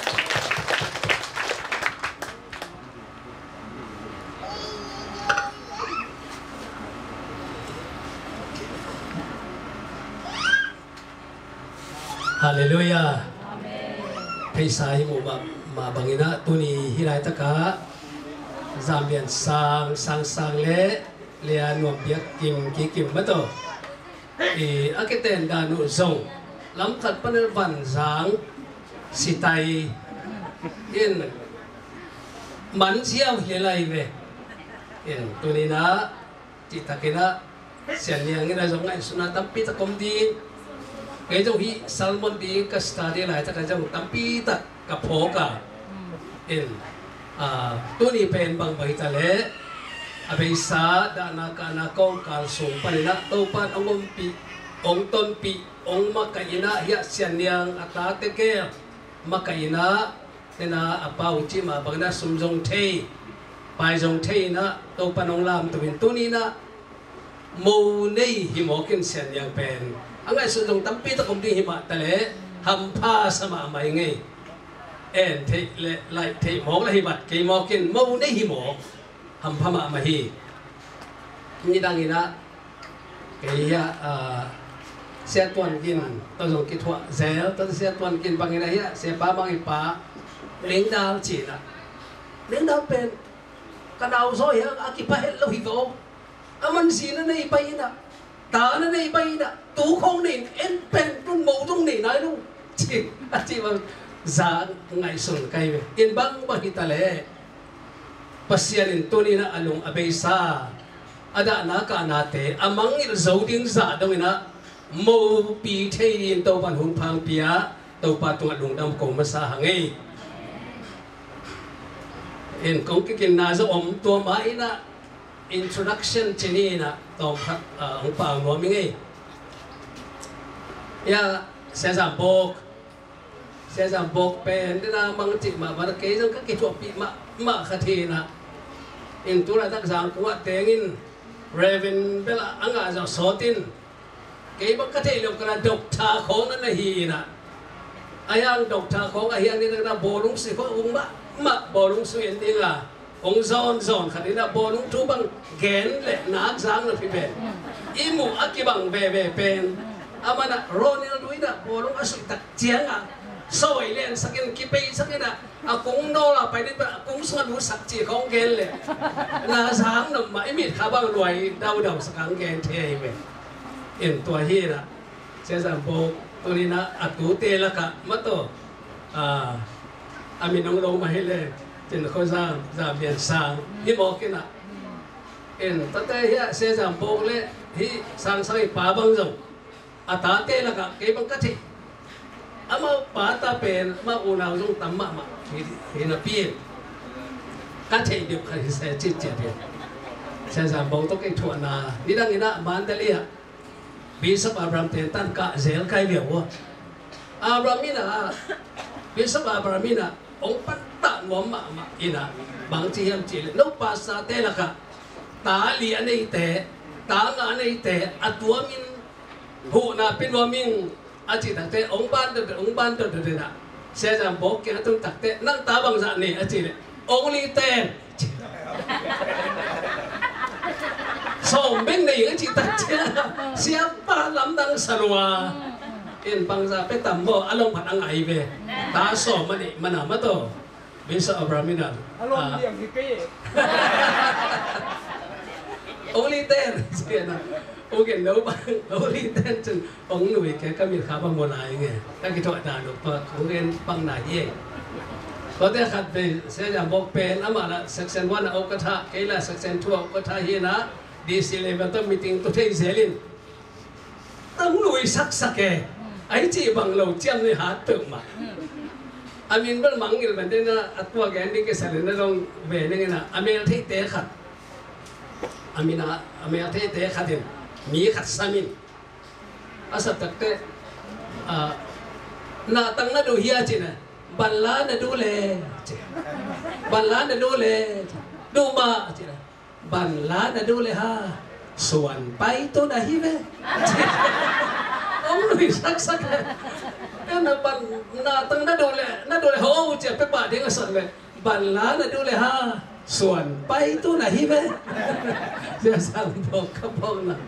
ฮาเลลูยาเพย์สายหมู่มาบังอินะตุนีฮิไรตะกะจามเบียนสังเละเลียนวมเบียกิมมาโตอากิเตนดานุซงลำขัดปนวันสังสิไตอินมันเสียวเฮลัยเวอินตุนีนะจิตตะกินะเสียนเลียงอินะจงไงสุนัตตัมปิตะคมดีcái trong hi salmon đi cái study lại chắc là trong tấm pi tất gặp phố cả in tôi đi bên bằng bảy tờ lệ bây giờ đã na con cả sủng phần na tôi pan ông tôn pi ông mà cái na hiện hiện niang ata te ke mà cái na nên là bao chi mà bằng na sum jong thei bài jong thei na tôi pan ông làm tôi ni na mâu nei hi mo kin hiện niang pen ang ay sudong tampi ta kumdi hima tale hampa sama mai ngai en thei le lai thei mo la himat ke mo kin mo nei himo hampa ma ma hi ni dang ina ke ya se tuan kin to jong ki thwa zel to se tuan kin bang ina ya se pa bang pa leng dal chi na leng dal pen ka dau so ya akipa het lo hi go aman si na nei pa ina ta nó này bay đã tú không này em bèn trong mẫu trong này nói luôn chỉ mà giá ngày xuân cây về yên bang bao hita lệ pasien tu ni na alung abesa ada na ka na te amang il zau ding za dong ina mo pi thei in to ban hun phang pia to pa tu alung dam ko ma sa hangai in kong ki kin na zo om to ma ina introduction chini na tong ông bảo nói mình nghe ya sẽ giảm bốc pen thế là mang chỉ mà vào cái trong các cái chỗ bị mà khát thì na in tu là tác giảm của tiếng in Raven bela ang azo sotin cái bác cái thể lúc cái độc thà khốn nó hi na ayang độc thà khốn ayang đi là bồ lung sĩ có uống mà bồ lung xuyên đi là ông giòn khát đi là bồ lung chú bằng gén lệ nát giang là phi bền imu aki bằng về pen amana Ronald duida bồ lung asu tak chiang à soi lên sakin kipe sakin à cũng no là phải đi cũng xuân hú sạch chỉ không ghen lệ là giang nằm mãi miệt khá bằng loài đau đầu sakang ghen thế về in tua hi là sẽ giảm bồ tôi đi na atu tê là cả mất tổ mình ông đâu mà hết lên trên khối giảm biển sang hi bỏ cái nào in tất cả hi sẽ giảm bồ lên hi sang sang phá băng rồng ta tê là cả cái băng cắt thì ama bata pen ma unang jong tamma ma hina pien ka thei được khai se chit che pe se sam bong to ke thua na ni dang ina man dalia Bishop Abraham ten tan ka zel kai liao Abrahamina Bishop Abrahamina ông pat ta ngom ma ina bang chi ham chi no pa sa te la ka ta li anei te ta nga anei te atua min hu na pin wa min aci tak te ông ban tu na saya jam bok ke atung tak te nang ta bang za ni aci le only ten so beng nei aci tak siapa lam dang sarwa in bang za pe tam bo along phat angai ve ta so mani mana ma to bisa Abrahamina along yang ki ke only ten siapa ok nấu bằng nấu đi tên chừng ông nuôi cái miếng khá bằng một lại nghe các cái thoại đàn được và cũng lên bằng này gì có thể khát về sẽ làm bọc pen mà là section 1 là ông có thà cái là section 2 ông có thà hiện á đi xin lên vào tâm meeting tôi thấy dễ lên tâm nuôi sắc kề ấy chỉ bằng lầu chiêm này hạt tượng mà mình vẫn mắng người mình tên là tua cái đi cái sản nó trong về nên là mình thấy té khát mình thấy té khát thì mi khát samin asap takte na tang na du hiya china balla na du le balla na du le du ma china balla na du le haส่วนไปตัวไหนเว้ยông nói sắc sắc cái nó bàn na tăng nó đồ lệ hô chỉ phải bà đi cái sợi về bàn lá nó đồ lệ haส่วนไปตัวไหนเว้ยจะสั่งบอกเขาบอกนะ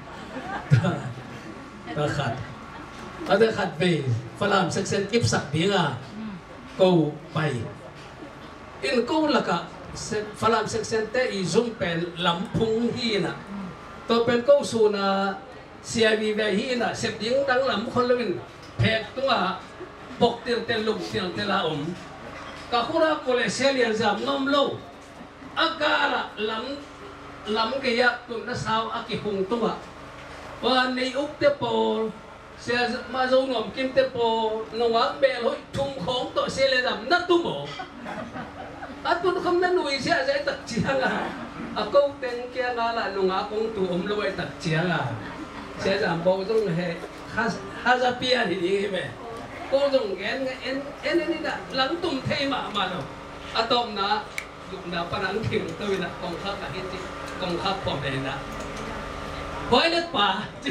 ตาขัดตาขัดไปฝรั่งเซ็กเซนกิบสักเดียร์กูไปอินกูละกะฝรั่งเซ็กเซนเตอีซุ่มเป็นลำพุงฮีน่ะตัวเป็นกูสูน่ะเสียวีเวฮีน่ะเสพยิงดังลำคนละวินแพกตัวปกเตียงเตลุกเตียงเตลาอมกะคุระกุเลเซเลียนจำนมโลอากาละลำกี่ยะตุนสาวอากิหุงตัววันนี้อุกเตโปเสียมาโจงอมกินเตโปนวังเบลหอยทุ่งของตัวเซเลดำนัดตุ้มโบอัตุนคำนั้นหนุ่ยเสียใจตัดเชียงอ่ะอากูเต็งเกียงอะไรนงอาคงตัวอมรวยตัดเชียงอ่ะเสียจำโบจงเฮฮาจะเปียที่นี่ไหมกูจงเอ็นนี่นะหลังตุ้มเทมาเนาะอะตอมนะยุคนั้นปนังถิ่นตัวนะกองทัพกับฮิจิกองทัพปอมเองนะไว้เล็กป่าจิ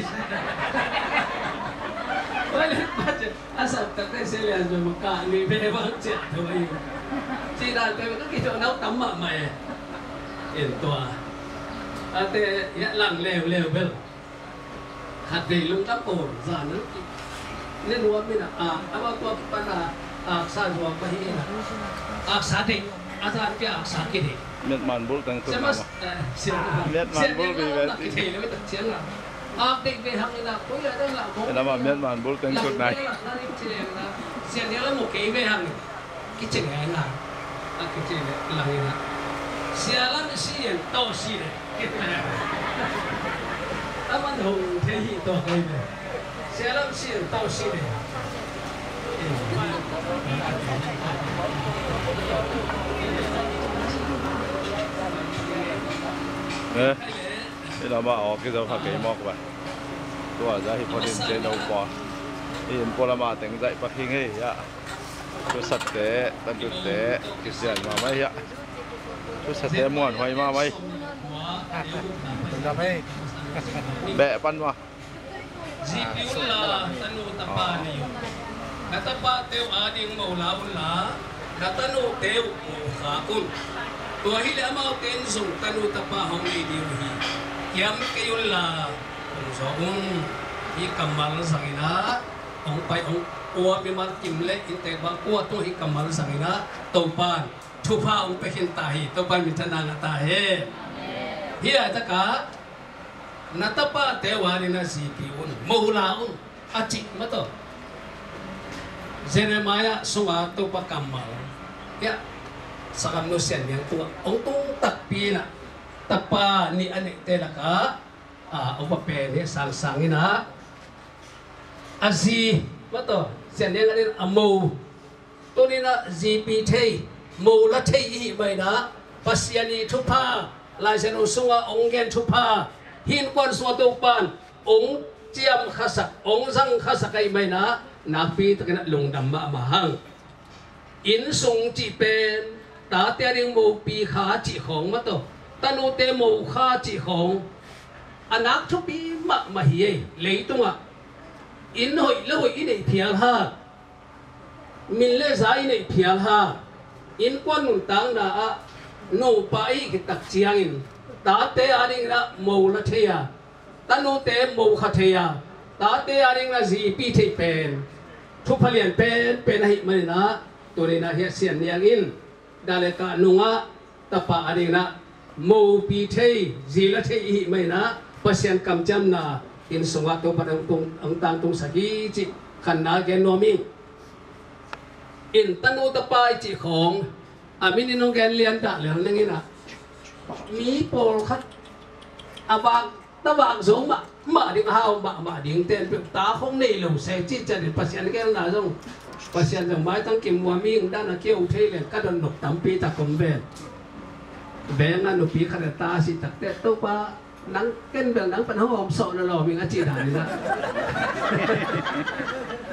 ไว้เล็กป่าจิอาศัยตั้งแต่เสียเรียนจนมุกการมีเบบังเจ็ดตัวเองจีนานไปมันก็กิจวัตรน้ำตั้มมาใหม่เอ็นตัวแต่ยะหลังเร็วเบลหัดดีลุงตั้มโกนสารนั้นเล่นวัวไม่นะเอาตัวปัญหาสารวัวไปที่นะสาธิตอาจารย์แกสาธิตเมียนมันบุลตั้งตัวมาเมียนมันบุลมีแบบนี้เด็กไปทำอะไรคุยอะไรนั่นแหละแล้วมาเมียนมันบุลตั้งตัวไหนเสียเนี่ยแล้วหมกเก๋ไปทำกิจงานนะกิจเลยหลังนะเสียแล้วไม่เสียโตเสียเลยถ้ามันหงเทียโตเลยเสียแล้วเสียโตเสียเลยนี่เรามาออกที่เราพักเกมอกไปตัวจะให้พอดีเจนเอาปอนี่เห็นพลมาแต่งใจปักหิงให้ยะชุดสัตว์เตะตันจุดเตะกิเสียนมาไหมยะชุดสัตว์เตะม้วนหอยมาไหมทำให้แบะปันมาจีบิวลาตนูตะปานินัตปาเตวอาดิงมูลาอุลานัตนูเตวมูขาอุลตัวฮิเลมาเต็นส่งตนูตะปาหงลีดิวฮียามเกยุลาองสองฮิกัมมัลสังอินะองไปองอัวมีมันกิมเล็กอินเตบางกัวตัวฮิกัมมัลสังอินะตัวปานทุพาองไปขินตาฮีตัวปานมิทนาตาเฮฮิอาตะกานัตปาเตวานินาซีปีอุนมูลาอุนอาจิมาโตเจเนมายาสุงาตุปกัมมัลยะสักคำนู้นเสียงyang tuaองตักปีนะตะปานี่อันนี้เตละกะอุปเปนี่สังๆนี่นะอาซีมาโตเสียงยังอันนี้อมูตัวนี้นะจีปีเทมูละเทอีไปนะปัสยานีทุพาลายเซนุสุงาองเกนทุพาหินกวนสวตุปันองเจียมขสักองสังขสักไอไม่นะนับปีตะกันลงดำมาหังอินสุงจีเป็นตาเตียริงมูปีขาจีของมาโตตานูเตมูขาจีของอนักทุปีมาเฮียเลยตรงอ่ะอินหอยแล้วหอยอินไอเพียงฮามินเลสายอินไอเพียงฮาอินกวนนุนตังนะอ่ะโนไปกิตักเจียงอินตาเตอาริงละมูละเทียตานูเตมูขาเทียตาเตอาริงละจีปีเทเป็นทุพเลียนเป็นให้มันนะตัวนี้นะเฮียเสียนยังอินดาเลกานุงะตะปาอะไรนะมูปีเทจีละเทอีไม่นะปัสยันกำจำนะอินสงะตัวปัดตรงอังตังตรงสกีจิขันนาแกนโนมิอินตันูตะปาจิของมินินงแกนเลียนด่าเหลืองนั่งนี่นะมีโปลคัดบางตะบางสงมาดิ่งหาวมาดิ่งเต้นเป็นตาของนี่หลงเสจิจะเด็ดปัสยันแกนน่ะจงปัสยันจะไม่ต้องกินวัวมิ่งด้านนักเกี่ยวเทเลก็โดนหนกตั้มปีตะกมเบนเบงอันหนุปีขนาดตาสิตักเตะตัวปะนังเก้นเบลนังเป็นห้องสอนเรามีอาจีดานี่นะ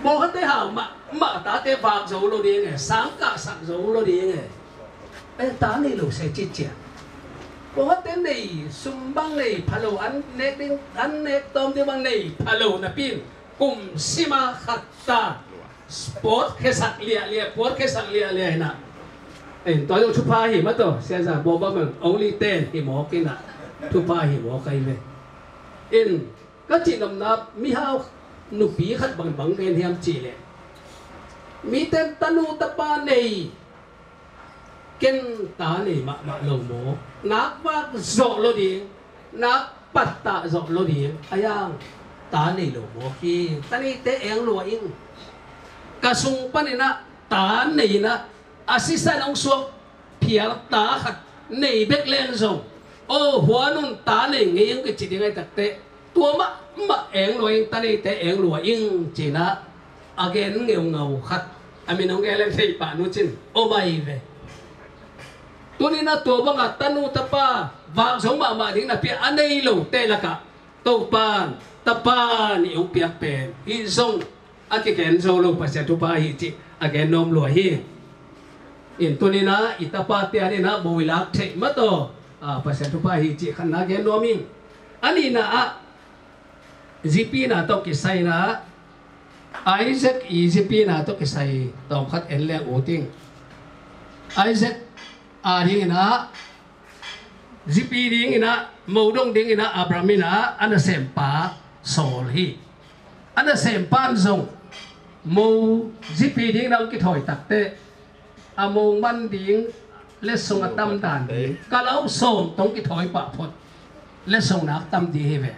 bố hết thế hảo mà ta thế vàng dấu lô đi nghe sáng cả sẵn dấu lô đi nghe em ta này lô sẽ chết chẹt bố hết thế này sum băng này phá lô ăn nét tôm tiêu băng này phá lô nà pin cùng sima khát ta sport cái sạc lia sport cái sạc lia nè em tôi dùng chụp phá hi mất rồi xem ra bố bác mình only ten hi mỏ cái nè chụp phá hi mỏ cái về in các chị nằm nạp mi hao nụ bí khát bằng cái hiểm chỉ lệ mi tên tanu tapa này ken ta này mà lầu mố nát vác dọ lô đi nát bắt tạ dọ lô đi ayang ta này lầu mố khi ta này té eng lùa in cả sung pan này na ta này na assistant ông xuống phía ta khát này biết lên rồi ô hóa nun ta này nghe cái chỉ đi ngay thực tế tua mà eng lùa in ta này té eng lùa in chỉ na again ngầu khát amin ông nghe lên thấy bạn nuôi chín ô bay về tuần na tua bang tanu tapa vang sống mà đến là phía anh đây lẩu tê là cả tàu pan tapa ni ông piak pen hi song anh cái kén solo pas ya tu pa hi chi again nom lùa hi in tuần na itapa tia ni na boi lak thei mà to pas ya tu pa hi chi khan na again noming ani na GP na to kisai na Isaac GP na to kisai tong khat en le oting Isaac ding na GP ding na modong ding na Abramina ana sempa sol hi ana sempan zong mo GP ding na ki thoi takte among man ding le song atam dan ding kalau som tong ki thoi pa phot le song nak tam di heve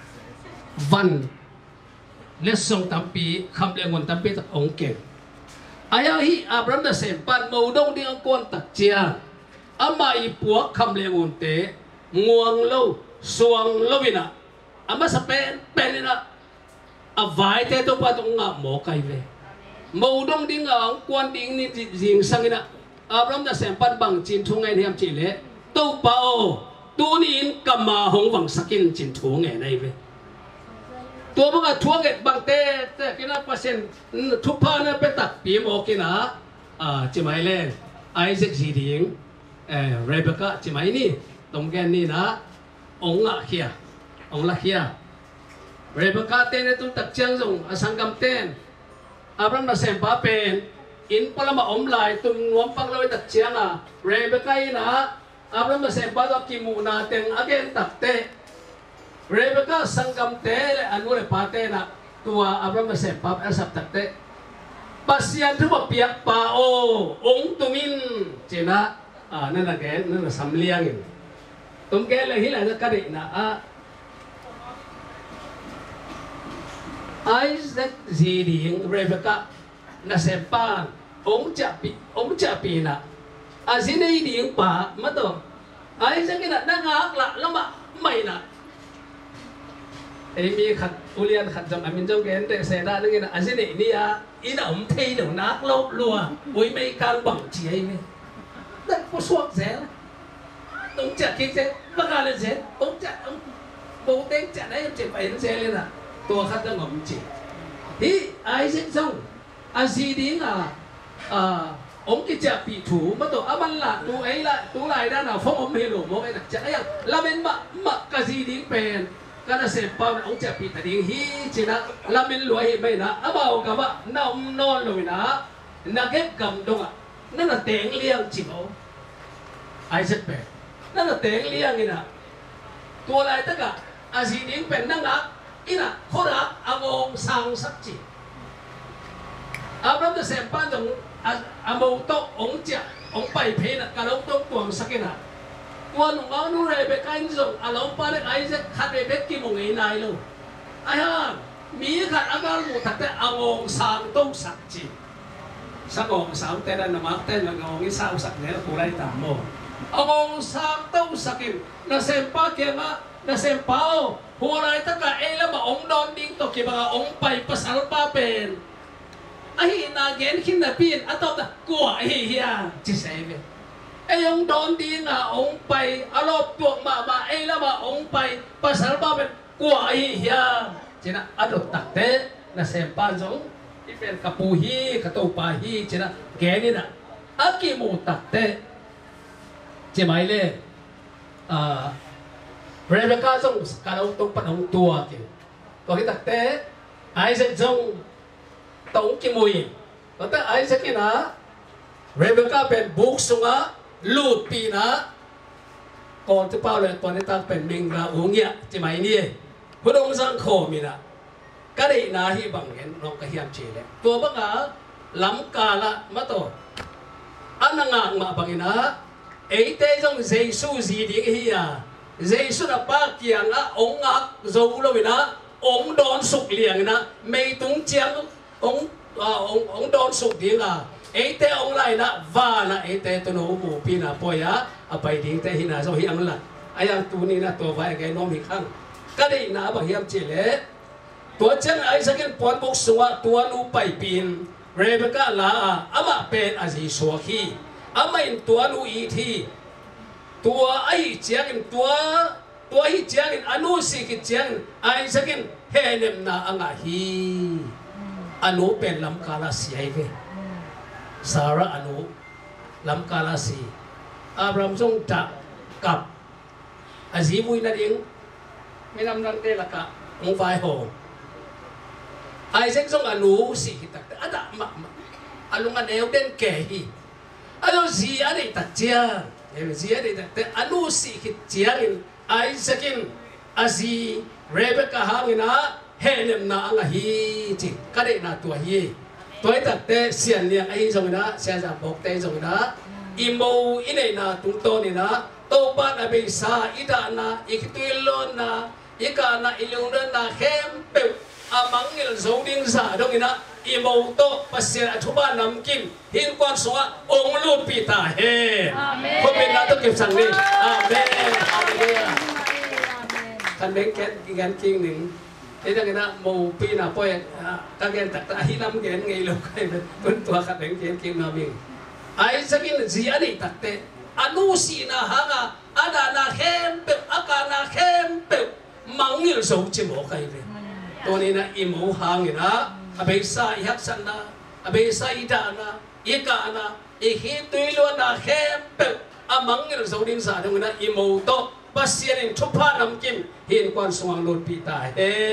van le song tampi kham le ngon tampi tak ong ke aya hi Abram na sempan modong ding ang kon tak chia amai puak kham le ngon te nguang lo suang lo bina ama sa pen na avai te to pa tong nga mo kai ve modong ding ang kwan ding ni jing sangina Abram na sempan bang chin thungai hiam chi le to pa o tu ni in kama hong wang sakin chin thu nge nei ve tua mga thua nge bang te kina pasen thupa na pe tak pi mo kina chi mai le Isaac ji ding Rebecca chi mai ni tong gen ni na ong la khia Rebecca te ne tu tak chiang jong asangam ten Abram na sempa pen in pala ma om lai tum nuam pang loi tak chiang Rebecca ina Abram na sempa to kimu na ten again tak te Rebecca sangam te anu le pate na tua Abram na sempa asap tak te pasian tu ma piak pa o ong tumin china nên là cái nên là sắm liang tôm cái là hi là nó cái định là Isaac gì điện Rebecca là xem pan ông chả pi na xin đây điện pa mất rồi Isaac cái là đang ngạc lạ lắm mà mày na em mi khát ulian khát trong amin trong cái để xe ra nên là xin đây ni ý là ông thấy được nát lốp lùa với mấy can bằng chỉ ấy đấy có suốt dễ ông chả kinh dễ và cả là dễ ông bố tên chả đấy chỉ phải nó dễ lên tua khát ra ngầm chỉ thì ai dễ xong gì đi ông cái chả bị thủ mà tổ aman là tu ấy là tu lại ra nào phong ông hiểu một cái đặc chất ấy là mình mà cái gì đi bền cái là xem bao ông chả bị tại hi chỉ là mình lùi hi bây na bảo cả bạn nào non rồi na ghép cầm đôngนั่นน่ะเตงเลี้ยงจิ๋วไอ้สักเป็ดนั่นน่ะเตงเลี้ยงนี่นะตัวอะไรตั้งกะอาศีดิ้งเป็นนั่งรักอีน่ะเขารักอาวงสังสักจิอาบน้ำจะเสพป้านจงอามงโตองจ่าองไปเพน่ะกะเราต้องกวงสักกินะตัวหนุ่มเอาหนุ่มอะไรไปใกล้จงอาเราป้าเล็กไอ้สักขัดไปเบ็ดกี่โมงไงนายลูกไอ้ห่ามีขัดอาการหมูถัดแต่อาวงสังต้องสักจิสักองสาวแต่ละน้ำมันแต่ละงองนี่สาวสักเนี่ยกูได้ตามโมองสาวต้องสักกินน่ะเซมป้าเกี่ยงอ่ะน่ะเซมป้าหัวไรตั้งแต่เอแล้วมาองดอนดิ้งตกกี่บางองไปภาษาป้าเป็นไอ้นาเกนขึ้นน่ะปีนอ่ะตบน่ะกลัวไอ้เฮียจิเสพไอ้องดอนดิ้งอ่ะองไปอารมณ์ตัวมาเอแล้วมาองไปภาษาป้าเป็นกลัวไอ้เฮียจีน่ะอารมณ์ตักเตะน่ะเซมป้าจงที่เป็นกระปูฮีกระตูปาฮีเจ้าแกนี่นะอากิมูตักเตะเจ้าไม่เล่เรเบคก้าส่งการเอาตรงปัดของตัวกิก็คิดตักเตะไอเซคส่งตรงกิมุยก็แต่ไอเซคนี่นะเรเบคก้าเป็นบุกสุงะลูดปีนะก่อนจะเป้าเลยตอนนี้ตั้งเป็นมิงราอุงเงียเจ้าไม่เนี่ยพระองค์สังโฆมีนะก็ได้นาฮีบังเห็นน้องกระเฮียมเชลตัวบังอาล้ำกาละมาโตอันนั้นงมาบังอินะเอเตจงเจสุจีดีเฮียเจสุนับปากเกียงนะองค์อักโจโลวินะองค์โดนสุกเลียงนะไม่ตุงเจียงองค์โดนสุกดีนะเอเตองไรนะวานะเอเตตัวโนมูปีนะปอยะอภัยดีแต่หินาโซฮิอังละอายังตัวนี้นะตัวไว้แกน้องมีข้างก็ได้นาบังเฮียมเชลตัวเช่นไอ้สักปอนบุกสวะตัวนูไปปีนเรเบคก้าลาอามาเป็นอาจีสวะคีอามาอินตัวนูอีทีตัวไอ้เจียงตัวไอ้เจียงอนุสิกิเจียงไอ้สักเฮเนมนาอังอาฮีอนุเป็นลำกาลาสีไอ้เวสาระอนุลำกาลาสีอับรามทรงจับกับอาจีมุยนั่นเองไม่นำนังเตละกะองไฟโฮไอ้เซ็งส่งอนุสิตักada alungan eo den kehi alo zia ni takcia zia ni tak anu si kitciarin ai sakin azi Rebecca hangina henem na angahi ti kade na tua hi toy tak te sian liang ai song na sia sa bok te song na imo inai na tung to ni na to pa na be sa ida na ikituilon na ika na ilung na hem pe amangil zoning sa dong ina imoto pasir athuba namkin hin kwan soa onglu pita he amen na to kip sang ni amen hallelujah kan beng ken gan king ning thế là người ta mù pi nào coi các gen tạc ta hi năm gen ngày lâu cái tuần tua các beng ken king nào mình ai sẽ cái gì anh ấy tạc te anu si na hanga ada na hem pe aka na hem pe mangil zo chimo kai veตัวนี้นะอิมูหางนะอเบซ่ายักษ์สันนะอเบซ่าอิดานะอิกานะอิฮิตุยลวนะเข้มเปิดอามังเงินสาวดิ้งสาดงนะอิมูโตปัสเซียนิทุพพานำกิมเห็นควันสว่างโลดปีตาย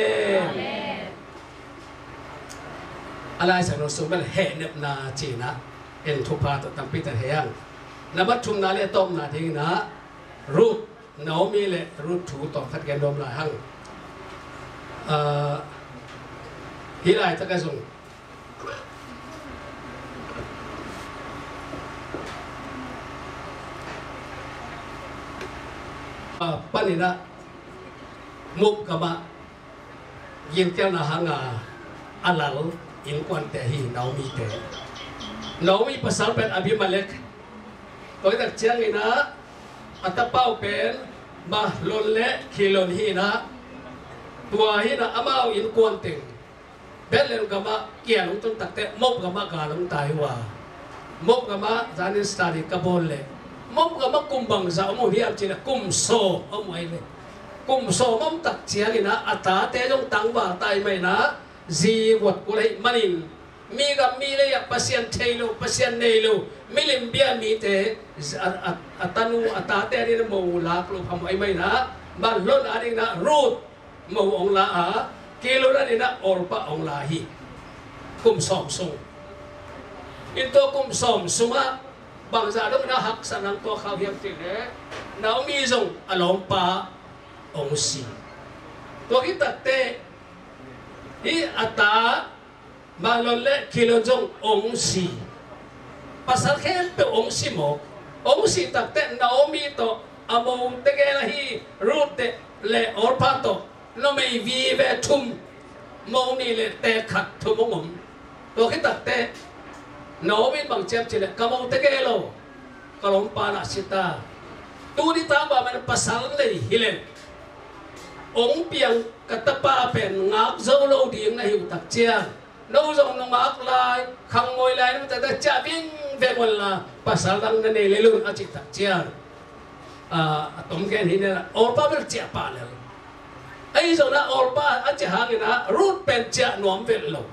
อะไรสักหน่อยสุดมันเห็นเนบนาจีนะเห็นทุพพาตัวตั้งปีตายยังนับชุมนาเลต้มนาทิ้งนะรูดน้องมีเลยรูดถูต่อขัดแกนดมลายหังฮิไลตะกะซุงปานินะมุกกะมะยินเจ้านะหางาอัลลัลอินควันเตฮีนาวมีเตนาวมีภาษาเป็นอภิมาเลกตัวตักเชียงนี่นะอัตเป้าเป็นมาลนเละคิลนฮีนะตัวฮีนะอามาอินควันเตเบลเลนกามะเกี่ยงต้นตักเตมบกามะกาลงตายว่ามบกามะจานิสตาดิกาบอลเลมบกามะกุมบังซาอมุฮิอับจีนะกุมโซอมุไอเลกุมโซมัมตักเชียงนะอัตตาเตจงตังบาตายไม่นะจีวัดกุเลยมันินมีกับมีเลยปัสยันเทโลปัสยันเนโลมิลิมเบียมีเตอัตนูอัตตาเตนี่นะโมลากลูกทำไอไม่นะบ้านล้นอันนี้นะรูดโมองลาอากิโลนั่นนะอร์ปะองลาฮีกุมสอมซุงอินตัวกุมสอมซุงะบางจาดงนะหักสันังตัวข้าวเฮียมติเล่น้องมีซุงอลอมปะองสีตัวอิตัดเตอีอัตตามาลเล่กิโลจงองสีภาษาเข้มเป็นองสีหมกองสีตัดเตน้องมีตัวอโมเตเกลาฮีรูดเตเล่อร์ปะโตเราไม่วีเวทุมมองนี่เลยแต่ขัดทุมงมตัวคิดตัดแต่น้องมีบางเจ็บจีเลยกำมองตะเกลโลกลมปานาสิตาตัวนี้ตามว่ามันภาษาเลยฮิเลนองเปียงกัตปาเป็นงักเจ้าโลดีงในหิวตักเจียน้องส่งน้องงักลายขังมวยลายนั่นแต่จะวิ่งเวกวันละภาษาดังนั่นเลยลุ่นอาจิตตักเจียตรงแกนหินเนี่ยโอปาเป็นเจียปาเลยไอ้ส่วนนั้นออลป้าอาจจะหาเงินนะรูดเป็นเจ้าหนุ่มเวลโล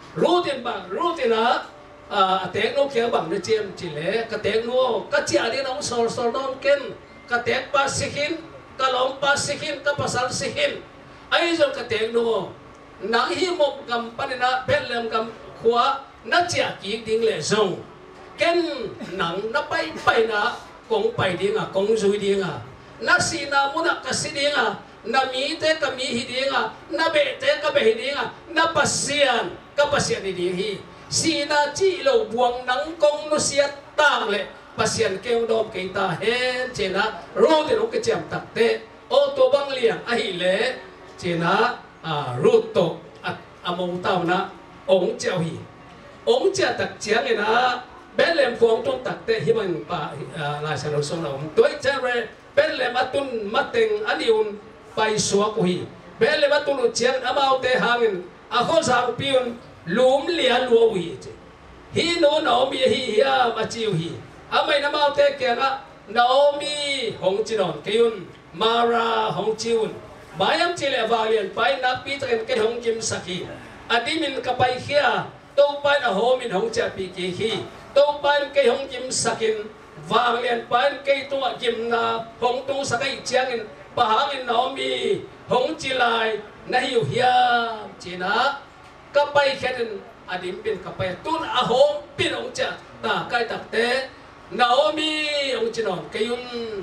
rutin na tek no kia bang na chem chile ka tek no ka chia din ang sol don ken ka tek pa sikin ka lom pa sikin ka pasal sikin ai zo ka tek no nang hi mop kam panina belem kam khwa na chia ki ding le zong ken nang na pai na kong pai dinga kong zui dinga na sina muna kasi dinga na mi te ka mi hi dinga na be te ka be hi dinga na pasian ka pasian di hi sina chi lo buang nang kong no sia tang le pasian keu dom ke ta hen chena ro de ro ke cham tak te o to bang liang a hi le chena ru to at among tao na ong chao hi ong cha tak chiang na bên lem phong tung tắc tê hi bằng pa lai san lo song lo tối cha re bên lem atun mateng aniun pai suwa ko hi bên lem atun chiang amau te hangin a kho sang piun lum lia luo wi hi no mi hi ya ma chiu hi amai na mau te ke na Naomi hong chinon kayun Mara hong chiun bayam chile valian pai na pi ten ke hong kim saki adimin kapai khia to pai na homin hong cha pi ki hi tô ban cây hồng kim sakin vàng liền ban cây tua kim na hồng tung sakai chiang in bahang in Naomi hồng chi lai na hiu hiam chi na kapai khen adim pin kapai tun a hom pin ong cha ta kai tak te Naomi ong chi non kayun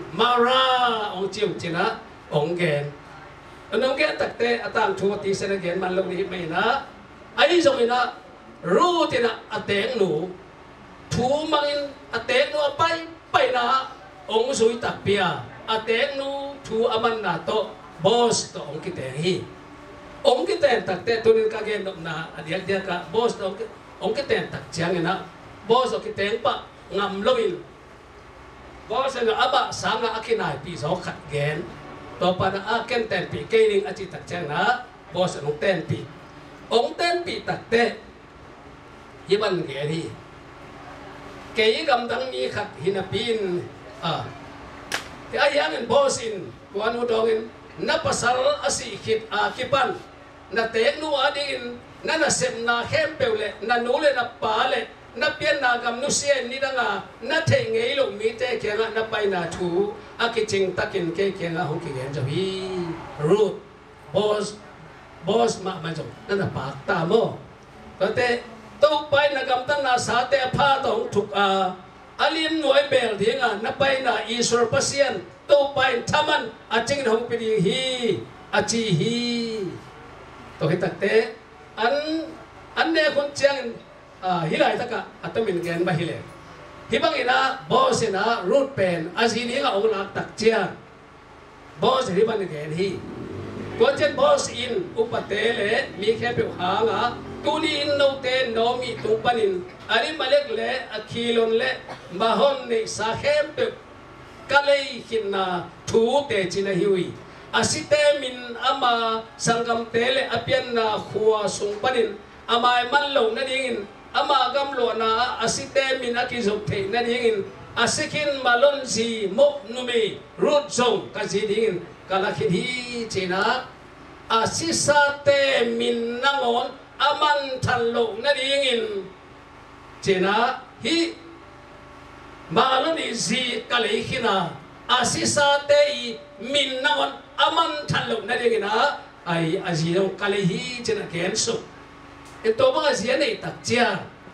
Mara ong chiu chi na ong gen ong gen tak te atang thu ti sen gen man lo ni mai na ai zong ina ru ti na ateng nu thu mangin atek nu pai na ong sui tak pia atek nu thu aman na to boss to ong kiteng hi ong kiteng tak te tunin ka gen na adiak dia ka boss to ong kiteng tak chiang na boss o kiteng pa ngam loin boss na aba sanga akinai pi so khat gen to pa na aken ten pi keling achi tak chiang na boss ong ten pi tak te hiban ge hi kay gam dang mi khat hinapin ti ayang bosin kuan udongin na pasal asi khit kipan na tek nu adin na nasem na hempeule na nule na pale na pian na gam nu sien ni danga na the ngei lo mi te ke na pai na thu akiching takin ke na hu ki gen jawi root boss ma jo na pa ta mo te tô pai na gam tang na sa te pha tong thuk alim noi bel dinga na pai na isor pasien tô pai thaman aching hong pi hi achi hi to hi tak te an ne kun chiang hilai taka atamin gen ba hile hi bang ina boss ina root pen azini nga ong lak tak chiang boss hi ban gen hi ko chen boss in upatele mi khe pe hanga tuni in no te no mi tu panin ari malek le akhilon le mahon ni sa khem pe kalei hinna thu te china hiwi asite min ama sangam tele apian na khuwa sung panin amai man lo na dingin ama gam lo na asite min akizok the na dingin asikin malon si mok numi root zone kasi dingin kalakhin hi china asisate min nangon aman thallo na dingin china hi maloni zi kalei khina asisate min nangon aman thallo na dingin ai azio kalei hi china kenso ito mga siya na itak siya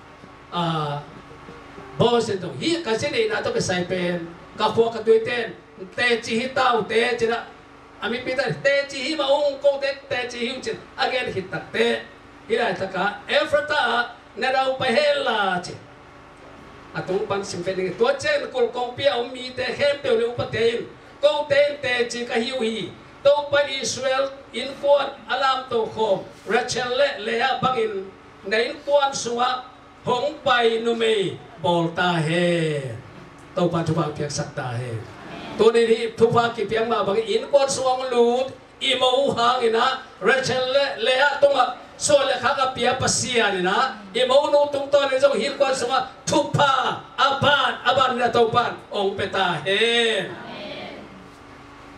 boss ito hi kasi na inato kasay pen kakuha katuiten te chihi tao te china ami pita te chihi maung ko te chihi chin again hitak te ila taka efrata na daw pahela chin atong pan simpening to chen kol kopia umi te hempe uli upatein ko te chi kahiwi to pan Israel in kuan alam to ko Rachel le Lea bangin na in kuan suwa hong pai nume bolta he to pan tu bang piak sakta he to ni tu pa ki piang ma bang in kuan suwang lut imo hangina Rachel le Lea tonga so le kha pia pasia ni na imo no tung to ni jong hin kuan suwa tu pa aban na to pan ong peta he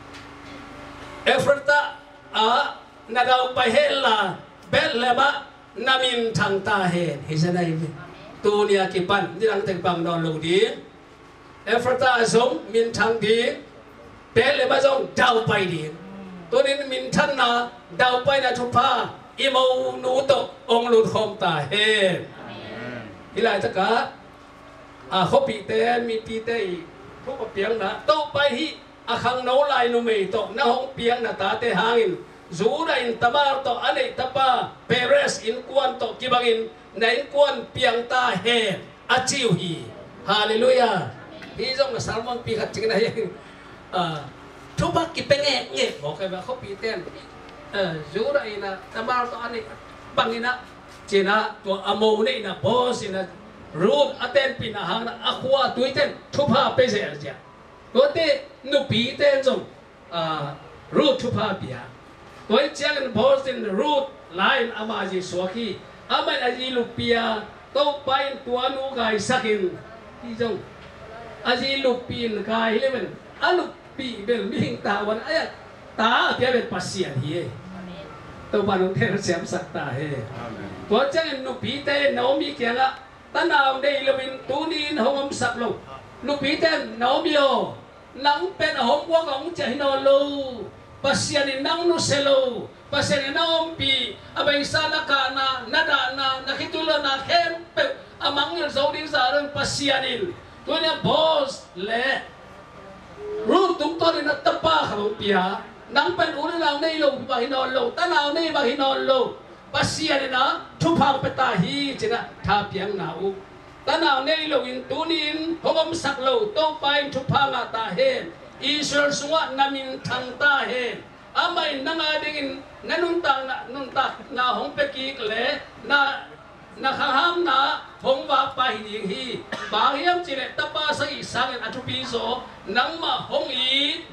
Efrata na daw pahela Bethlehem นามินทางตาเห็นเห็นอะไรตัวเนียกิปันที่หลังแต่งปังนอนลงดีเอฟราตาสมมินทางดีเปลเลยมาจงดาวไปดีตัวนี้มินทันนะดาวไปนะทุพาอิมูนูโตองลุดคอมตาเห็นที่ไรตะกะเขาปีเตมีปีเตทุกเปียงนะโตไปที่ขังโนไลนุเมย์โตนะห้องเปียงนะตาเตหางอินจูได้อินตมาร์โตอันนี้ตาปาเปเรสอินกวนโตกิบังอินในกวนเปียงตาเฮอาจิวฮีฮาเลลูยาที่จงสารมันปีขัดจริงนะยังทุบกิเป็นเงี้ยบอกใครว่าเขาปีเต้นจูได้อินะตมาร์โตอันนี้บังอินะเจนะตัวอโมนี่นะบอสนะรูดอัตเตนปีนะหางนะอควาตัวเต้นทุบฮาเปเสียจ้ะตัวเต้นุปีเต้นจงรูดทุบฮาปียตัวเจ้ากันบอสนะรูดไลน์อามาจีสวกีอามันอาจีลูปียโตไปตัวนูกายสักินที่จงอาจีลูปีนกายเลยมันอาลูปีเป็นมิ่งตาวันไอ้ตาเพียเป็นปัสเซียนเฮียตัวปานุเทนเสียมสักตาเฮตัวเจ้ากันนูปีเต้นน้องมีเกี่ยละตานาวได้เลวินตูนีนหงมสักลงนูปีเต้นน้องมีโอนังเป็นหงวัวของเจ้าหินอลูปัสเซียนนังนุเซโลpasal na ompi abay sana ka na nada na nakitulo na kempe amangil saudin sa aron pasyanin to niya boss le rutung to na tapa karupiya nang panuli lang na ilaw bahinolo tanaw na bahinolo pasyanin na tupang petahi sina tapyang nao tanaw na ilaw intunin hongom saklo to paing tupang atahin Israel sunga namin tang tahin amay nangadingin nanuntang na hong pekik le na nakaham na hong wapahining hi bahiyam chile tapa sa isang atupiso nang ma hong i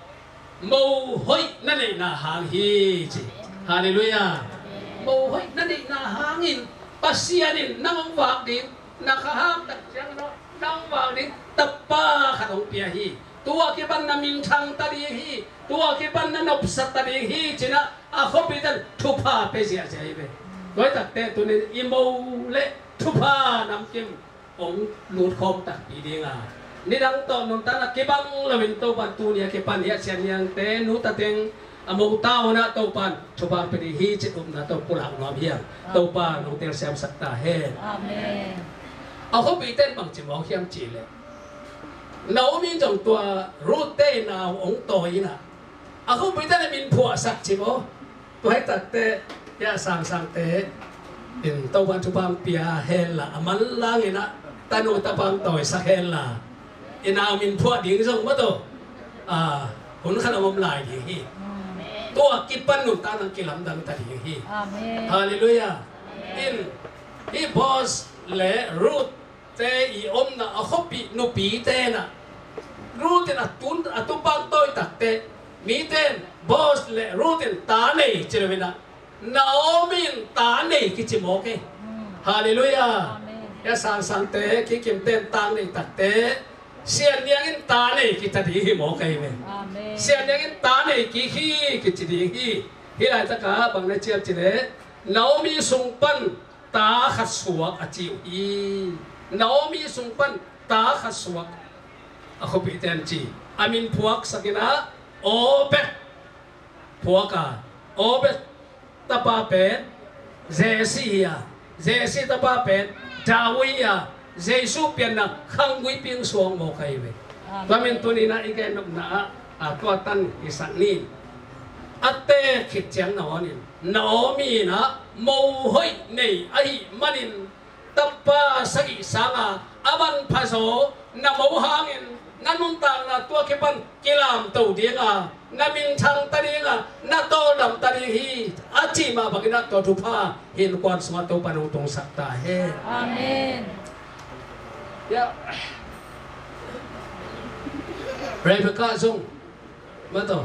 mo hoy nani na hang hi hallelujah mo hoy nani na hangin pasyanin nang wak din nakaham takyang no nang wak din tapa kanong piyahi tua kiban na mintang tadihi tua kiban na nopsat tadihi cina ako bidan tupa pesia jaibe koi takte tunin imo le tupa namkim ong lut khom tak bidinga nidang to nung tana kibang lawin to pan tunia kipan ya sian yang te nu tateng among tao na to pan tupa pedihi citum na to pulang nom hiang to pa nung tel siam sakta he amen ako bidan bang cimong hiam chile Naomi trong tua rute na ông tôi na, ako bây giờ mình phua sắc chỉ bo, tôi tắc te, ya sang te, in tàu ban chupang pia hela, amal lang ina, tanu tapang tôi sắc hela, ina mình phua điếng trong mất đâu, hun khăn ông lại điếng hi, tua kipan nụ ta nang kilam dang ta điếng hi, hallelujah, in boss le root te i om na ako pi no pi te na. Rutin atun atupang toy takte miten boss le rutin tane chirwina Naomi tane kichimoke hallelujah ya sang te kikim ten tane takte sian yang tane kitadi mo kai me sian yang tane kihi kichidi hi hilai taka bang na chiap chile Naomi sungpan ta khaswa achiu i Naomi sungpan ta khaswa ako piten chi amin puak sakina obet puaka obet tapapen zesi tapapen dawiya jesu pian na khangui ping suang mo kai we kamin tunina iken na atuatan isani atte khitchang naonin Naomi na mo hoi nei ai manin tapa sagi sanga aban paso na mo hangin nanuntang na tua kipan kilam tau dinga na mintang tadinga na tolam tadihi aci ma bagina to tupa hin kwan semua to panutung sakta he amen ya Rebecca zong betul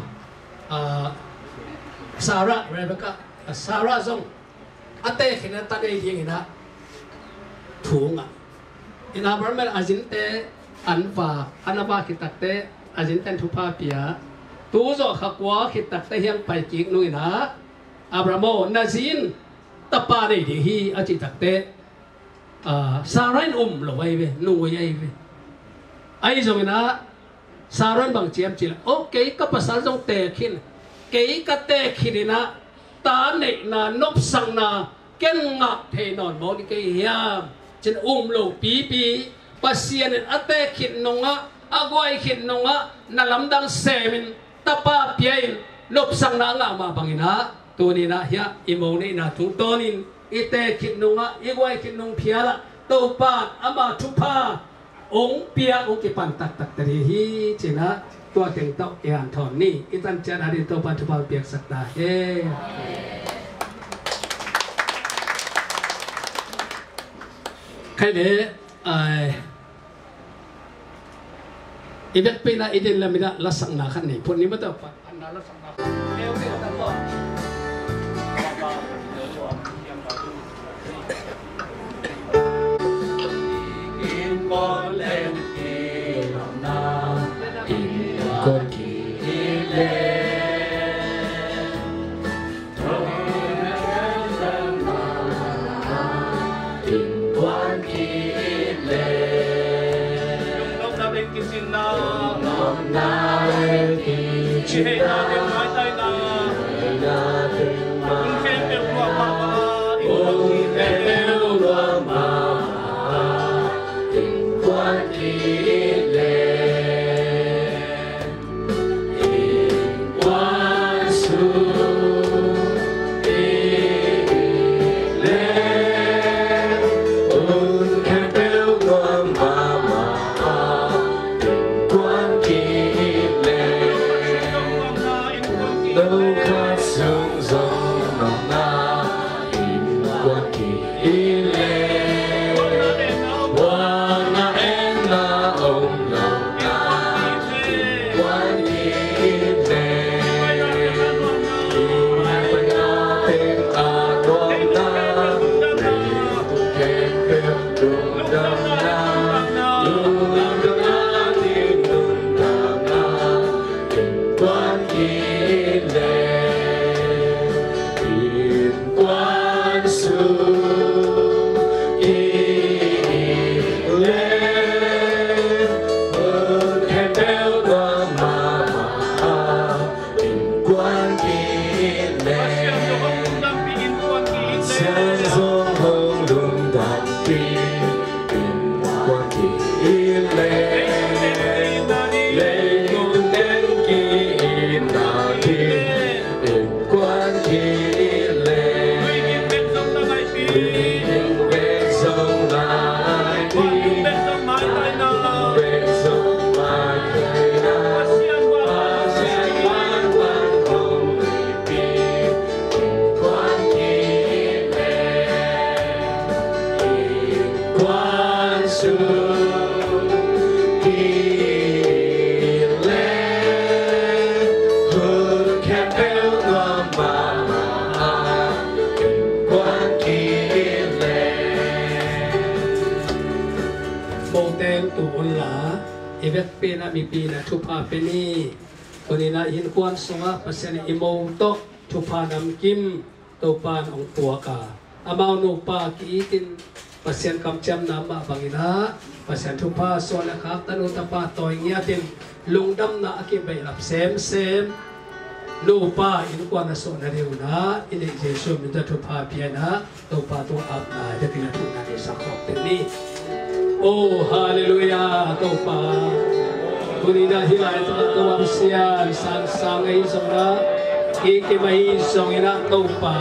Sarah zong ate kena tadi dingina tunga ina bermer azinte anfa anaba kitakte azinten thupa pia tuzo khakwa kitakte hiang pai kik nuina abramo nazin tapa này thì hi ở chỉ thực tế saran lo ai về nuôi ai về ai rồi na saran bằng chiếm chỉ là ok các pasal trong tệ khi cái tệ khi na ta này na nộp sang na ken ngạc thế nón bó đi cái hiam trên lo pi pasien ate khi nonga agoi khi nonga na lam dang semin tapa piain nộp sang na ngà mà bằng na tu ni na hiya imo ni na tung tonin ite khi nonga igoi khi nong phiala tàu pan ama thupa ong pia ong kipan tak tari hi china tua teng tau yan thon ni itan chan hari tàu pan thupa piak sakta he khai de ai ibek pina idin lamina lasang na khan ni pun ni mata pan na lasang na eu ke ta ko con lên kỳ lòng na in con kỳ lên thôi dân in quan kỳ lên lúc nào bên kia xin na lòng na kỳ chỉ hay na bên nói tay na tình mà khen biểu qua mà ôi kêu qua mà quan kỳ lên in quan su lên ôn khen béo ngon mà in quan kỳ lên đâu khác sương rồng nồng na in quan kỳ lên pena mi pina thupa peni konina hin kwan songa pasani imo to thupa nam kim to pan ong puaka amau no pa ki tin pasien kam cham nama bangina pasien thupa so na khak tanu tapa toy ngia tin lungdam na aki bai lap sem no pa in kwan na so na reuna in jesu mi ta thupa piana to pa to ap na de tin thu na ni sakhok teni oh hallelujah to pa Kunina hilai tuwa siya sang ay songa ikimay songina topa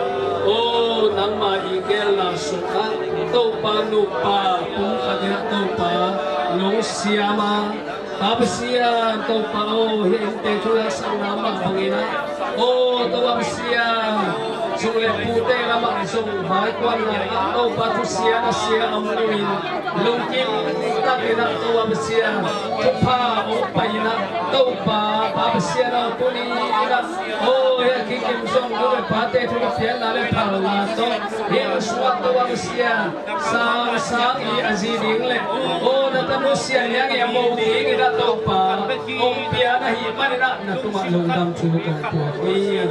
o nang maigel na suka topa nupa kung kadina topa nung siyama papasiya topa o hinte tula sang nama bangina o tuwa siya sungle pute lama sung mai kwan na topa tu siya na siya amuin lungkim takina tuwa siya tupa o paina topa papasiya na kuni ina o ya kikim song kule pate tuwa fiyan na le pala to hiya suwat tuwa siya sang i aziding le o natanu siya niyang yamuting ina topa o piya na himan na tumalungdam tulukong tuwa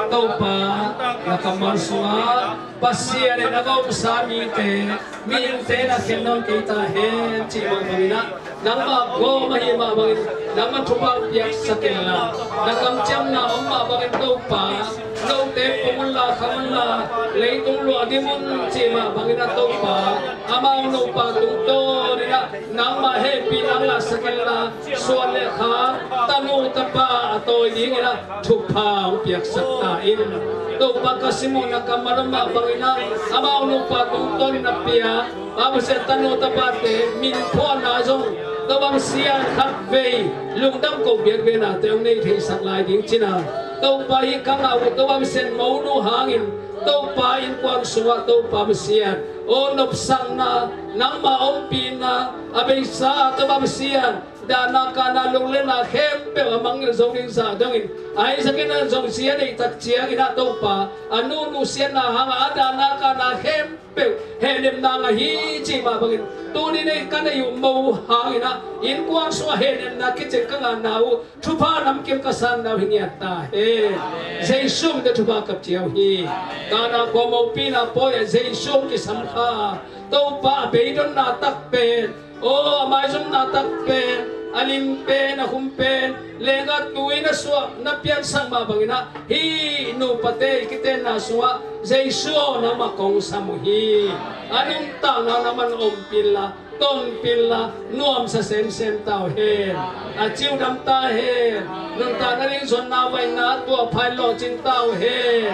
topa nakamal sunga pasia ne nagom sami te min te na kenon kita he chi mangina nangma go mahima bangin nangma thupa piak sakela nakam cham na omma bangin topa no te pumulla khamalla leitung lu adimun chi ma bangina topa amang no pa tung to nina nangma he pinangla sakela suale kha tanu tapa atoi dingina thupa piak sakta in topa kasimo nakamarama bangina amang no pa tung to na pia abase tanu tapate min phona jong tawang sian khat ve lungdam ko biak ve na teong nei thei sak lai ding china topa hi kang au tawang sen mau nu hangin topa in kwang suwa topa sian o nop sang na nangma om pina abei sa tawang sian dana kana lunglena khempe amang zongin sa dongin ai sakina zong sian ei tak chia ina topa anu nu sian na hanga dana kana khempe henem na hi chi ma bangin tuni nei kana yu mau hangina in kwang suwa henem na kichen kanga nau thupa nam kim kasan na hinia ta he jeisum de thupa kap chiao hi kana ko mau pina poya jeisum ki samkha topa beidon na tak pe o amai zum na tak pe alim pen akum pen lenga tuwi na suwa na pian sang mabangina hi no pate kiten na suwa jesu na makong samuhi anong tanga naman ompila ton pila nuam sa sen sen tao he achiu dam ta he nung ta na ring son na wai na tua phai lo chin tao he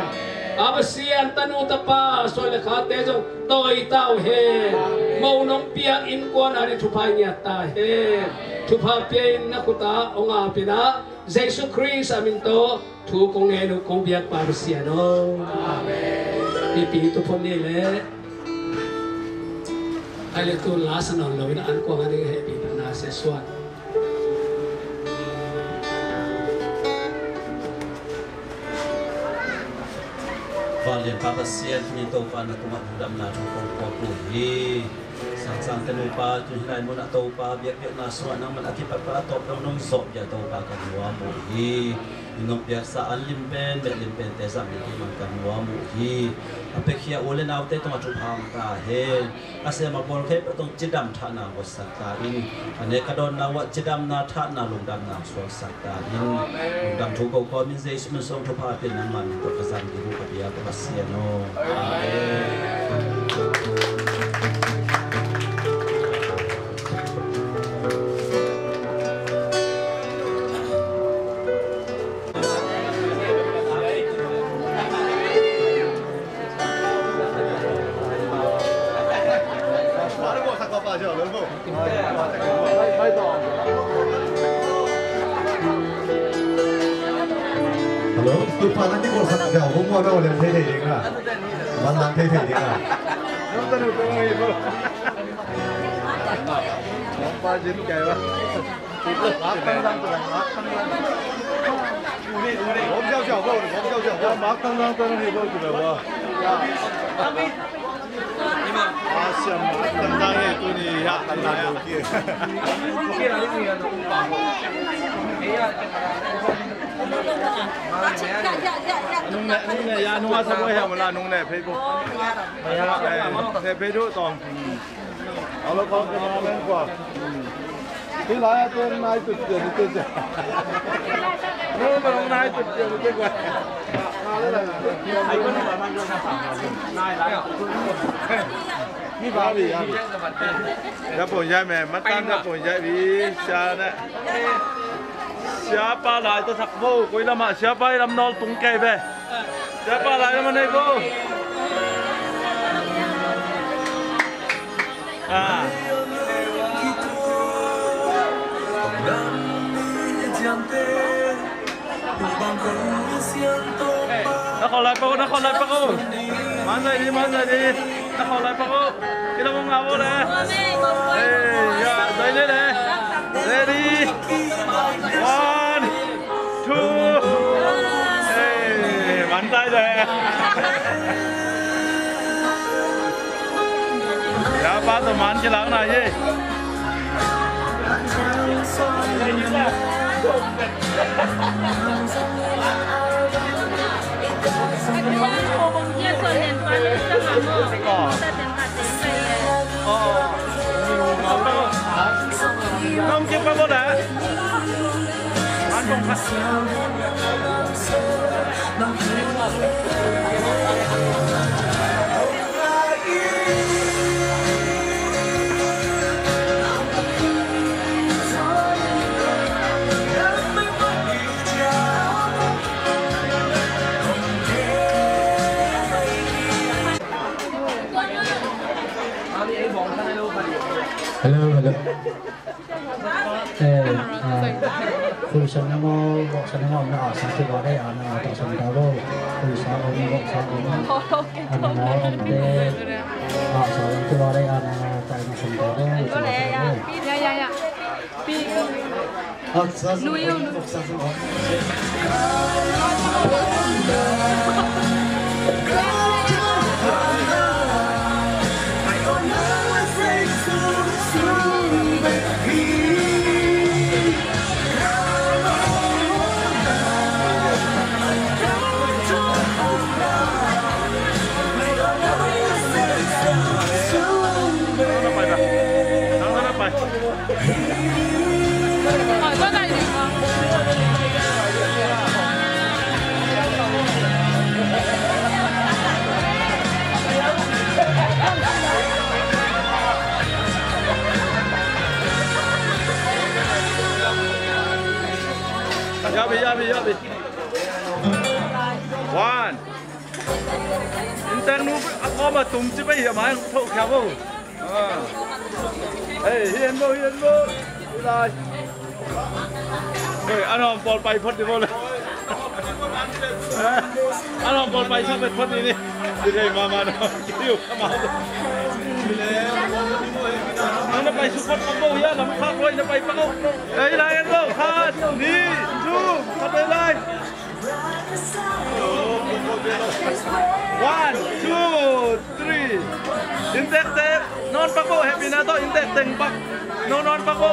abasian tanu tapa sole khate jong toi tao he mau nong piang in kon ani thupai nya ta he thupa pian na kuta onga pina jesu christ amin to thu kong ne no kong biak pa siano amen pi tu phom ni le ai le tu la sanon lo ina an ko ngani he pi na se swat Valen papa sian ni to pa na tumak dam na ko ko pu hi sang sang tenu pa tu hilai mo na to pa biak biak na so nang man akip pa to dong dong so ya to pa kan wa mo hi inop biak sa alim pen be lim pen te sam ni man kan wa mo hi apekhia ole na te to ma tu phang ta he ase ma bol khe tong chidam tha na wa sa ta in ane ka don na wa chidam na tha na lung dam na so sa ta in lung dam thu ko ko min je sum song thu pa pen nang man to ka san di ru ka bia ka sia no amen tu pa nanti kau sakit jauh, kau mau kau lihat teh teh kan? Mana teh teh kan? Nonton itu ngai bu. Nampak jadi kaya apa? Makan lang tu, makan lang. Bom jauh jauh, bom jauh jauh. Makan lang tu ni bom tu dah. Asyam makan lang itu ni ya, lang okey. Okey lah ini ya, nampak. nung nè ya nung asa ko ya mala nung nè Facebook nè Facebook tong alo ko ko na men ko ti la ya to nai tu je ni te je no no nai tu je ni te ko ai ko na ba mang ko na pa nai la ni ba bi ya ya po ya me mat tan ya po ya bi sha nè siapa lại tôi thật vô cuối năm mà siapa làm nol tung kề về siapa lại làm này vô nó còn lại pa cô mang dậy đi nó còn lại pa cô cái nó không ngáo vô nè dậy lên nè ready 1 2 hey mạnh tay rồi ya ba tụi mạnh cái láng này gì ส่วนเด่นปานนี้จะมาหม้อแต่เต็มกัดเต็มไปอ๋อน้องกินไปหมดแล้วร้านตรงพัด Hello, hello. Khu sân nam mô, bộ sân nam mô nó ở sáng thứ đó đây ở nào tại sân đó đâu. Khu sáng ông bộ sáng ông anh nói ông đây ở sáng thứ đó đây ở nào tại sân đó đâu. Có lẽ dạ. Pi. Nuôi yêu nuôi. Yabi. One. Intern nu ako mà tum chỉ bây giờ mà anh thâu khéo vô. Hiền vô. Rồi. Rồi anh hòm ball bay phất đi vô lên. Anh hòm ball bay sao bị phất đi đi. Đi đây mà nó kêu mà. Nó bay xuống phất không vô ya, làm khác thôi nó bay phất không. Đây là anh vô. Hạt, đi, chu, thật đây đây. 1, 2, 3. Intek non pako happy na to intek teng pak. Non pako.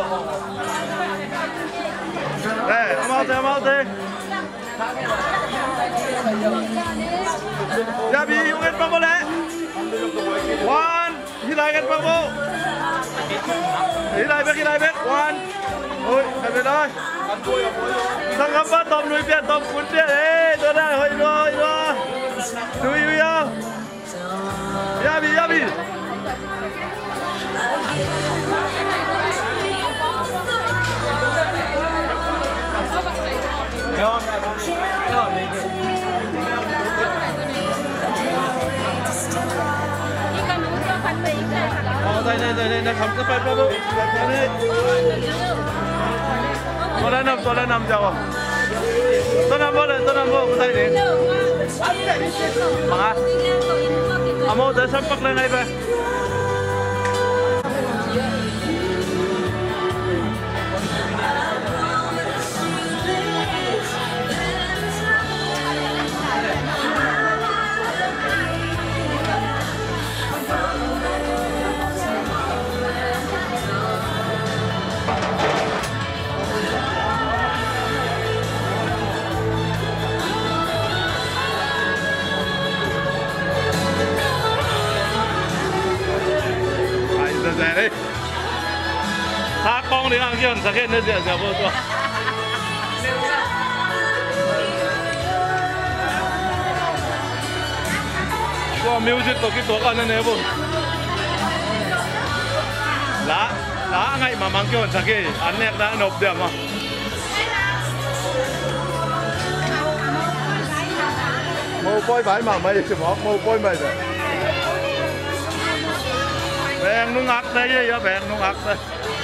Amal te. Yabi yungen pako le. 1. Hilai kan pako. Hilai bek. 1. Ôi, phải về đây. Thằng ngắm bắt tôm nuôi biển, tôm cuốn biển. Ê, tôi đây, hơi đua. Nuôi không? Yabi. Đây, không có phải đâu. Đây. Tôi lên nằm chào. Tôi nằm vô, có tay đi. Mà amo tới sắp bắt lên ngay về. Đi. Thác con đi ăn kia, thực hiện nó dễ dàng vô rồi. Có music tổ cái tổ ăn này vô. Lá ngay mà mang kia thực hiện, ăn nét đã nộp điểm mà. Màu bôi bãi mà mày chụp màu bôi mày rồi. Bèn nó ngắt đây chứ, bèn nó ngắt đây.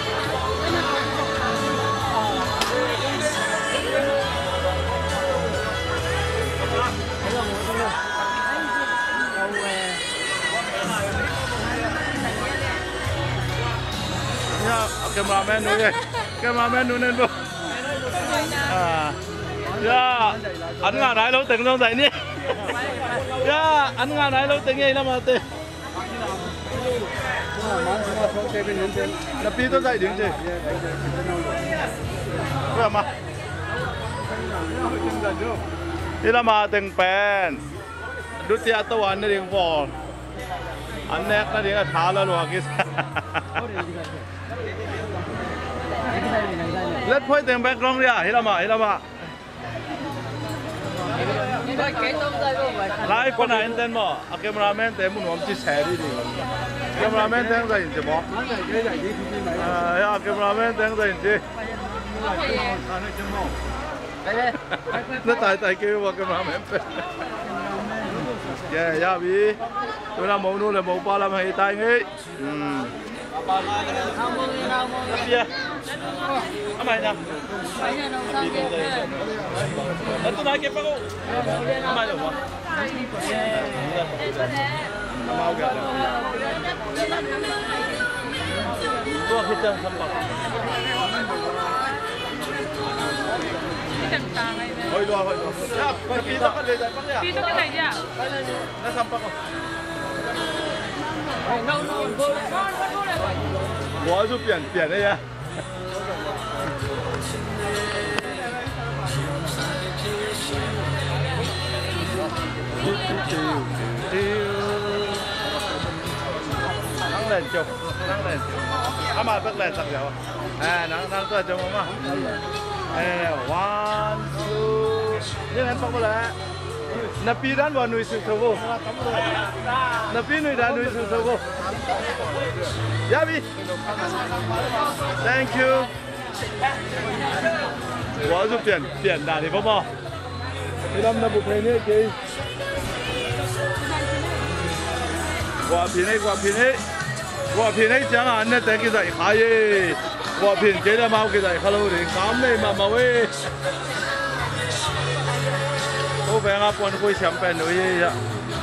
Cameraman nuôi lên vô. Anh ngà nãy lâu từng trong này nhé. Anh ngà nãy lâu từng ngày lắm mà tiền. Là pi tôi dậy đứng gì? Vậy mà. Đi là mà từng pen. ดูเตียตัวอันนี้พออันแรกนั่นเองท้าแล้วหรอกิสเล็ดพ่อยเต็มแบ็คกรองเนี่ยเฮลามาไลฟ์คนไหนเต้นบ่อะแคมราแมนเต้นมุนผมจิแชร์ดีแคมราแมนเต้นใจจริงบ่แคมราแมนเต้นใจจริงนั่นตายเกี่ยวกับแคมราแมนเป็นยาบีตัวนั้นมองนู่นเลยมองปลาแล้วไม่ตายงี้เบียทำไมนะแล้วตัวนายเก็บปะกูทำไมเหรอวะมาเอากันตัวคิดจังทำปะเฮ้ยตัว呀，ปีต้องกันเลยใจปักเนี่ยปีต้องกันไหนเนี่ยนั่นทำปัก我就扁的呀。năng lên chụp mà tức lên sặc dẻo năng tôi chụp mà one two như em bắt lại na pi dan vào nuôi sụt thâu na pi nuôi dan nuôi sụt thâu yabi thank you 我就扁的，你不吗？你那不便宜给，我便宜讲啊，那等几在下耶，我便宜了嘛，几在下路的，咁你嘛喂，好平啊，半杯香槟女嘢呀。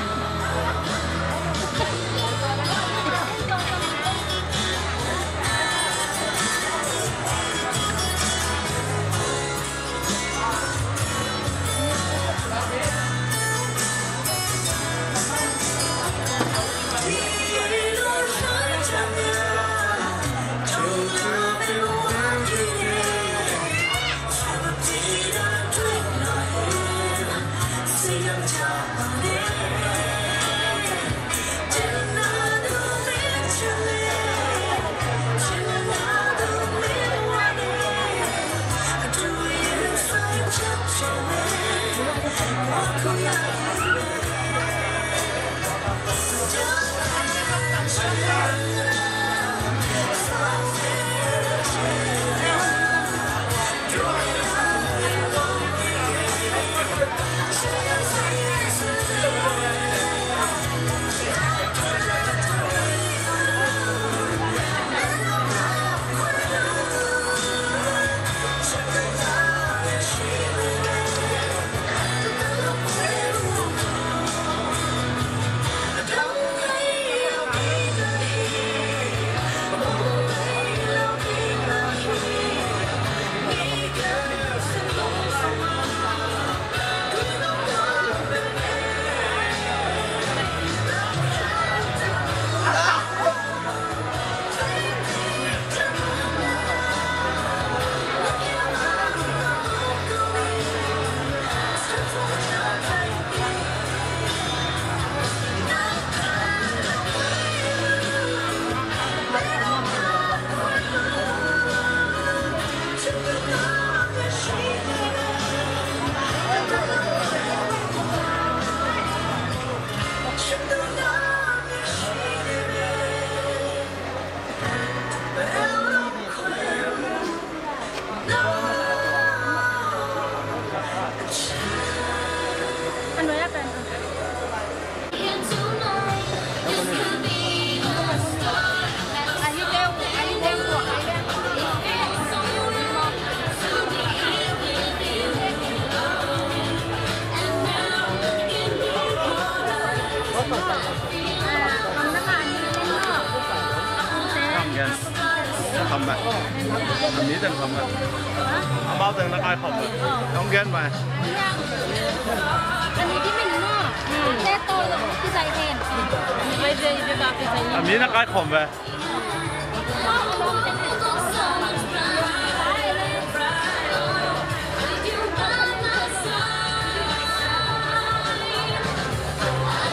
ทำแบบอันนี้จะทำแบบเอาเบาเต็งตะกายขอบเลยต้องแก้นไปอันนี้ที่ไม่รู้แค่โตเลยที่ใจเทนไม่ได้จะแบบที่ใจอันนี้ตะกายขอบไปเ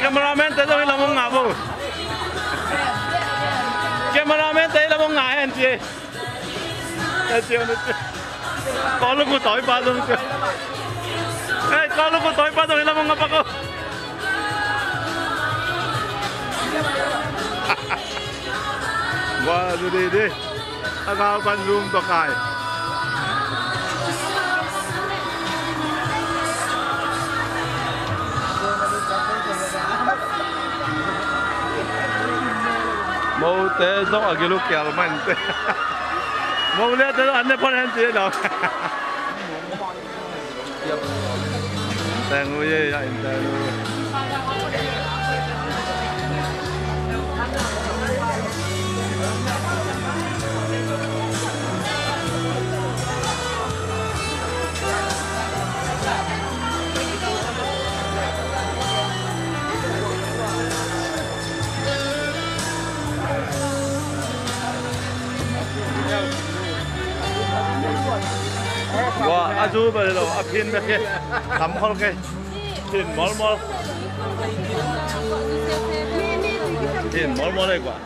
cameraman tới đâu là mong ngả vô cameraman tới là mong ngả anh chị có lúc cô tối ba luôn chưa có lúc cô tối ba rồi là mong ngả cô wah đi agak Bandung tokai mau té dốc ở cái lúc kéo mình mau lihat tới anh ấy phát hiện gì đâu teng ơi ya teng wah azu bây giờ apin mấy cái thắm khol cái thìn mol này quả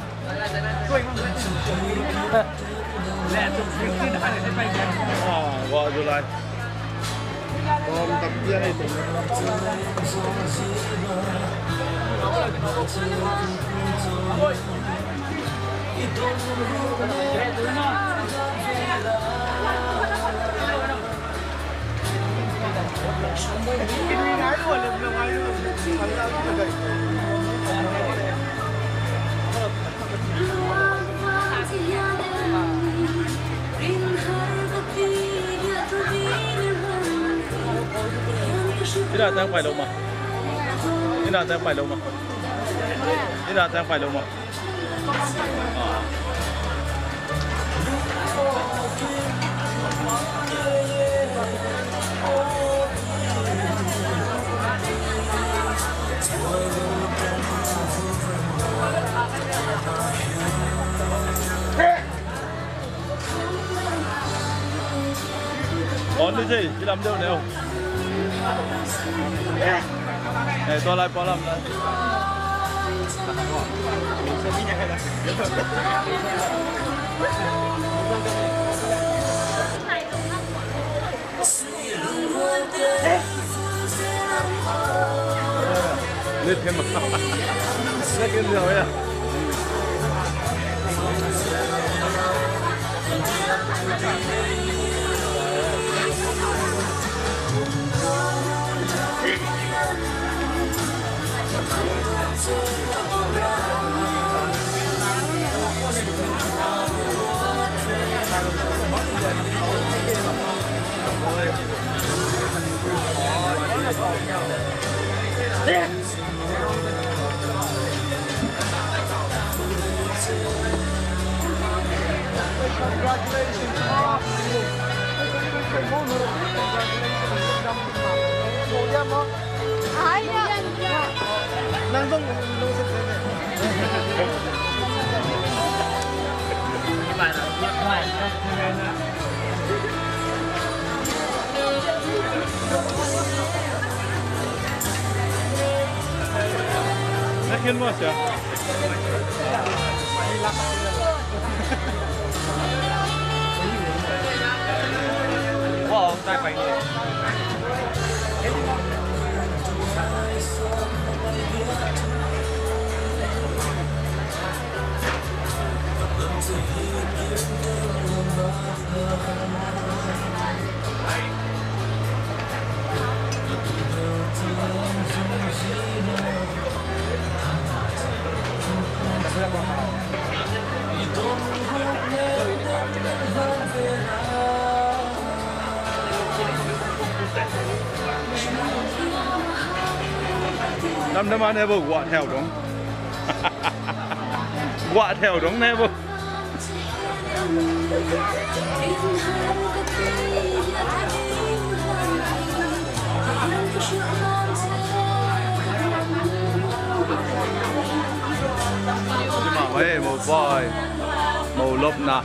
wah azu lại còn tập kia này Ini ada yang paling lama. Ini ada yang paling lama. Ini ada yang paling lama. Còn cái gì? Đi làm đâu này không? Này tôi lại bỏ làm đây. Lên thêm một lên thêm rồi à. Nakin mo siya. Wow, tay phải đi. Năm anh em quạ theo đúng quạ theo đúng em nhưng mà mấy màu voi màu lốp nè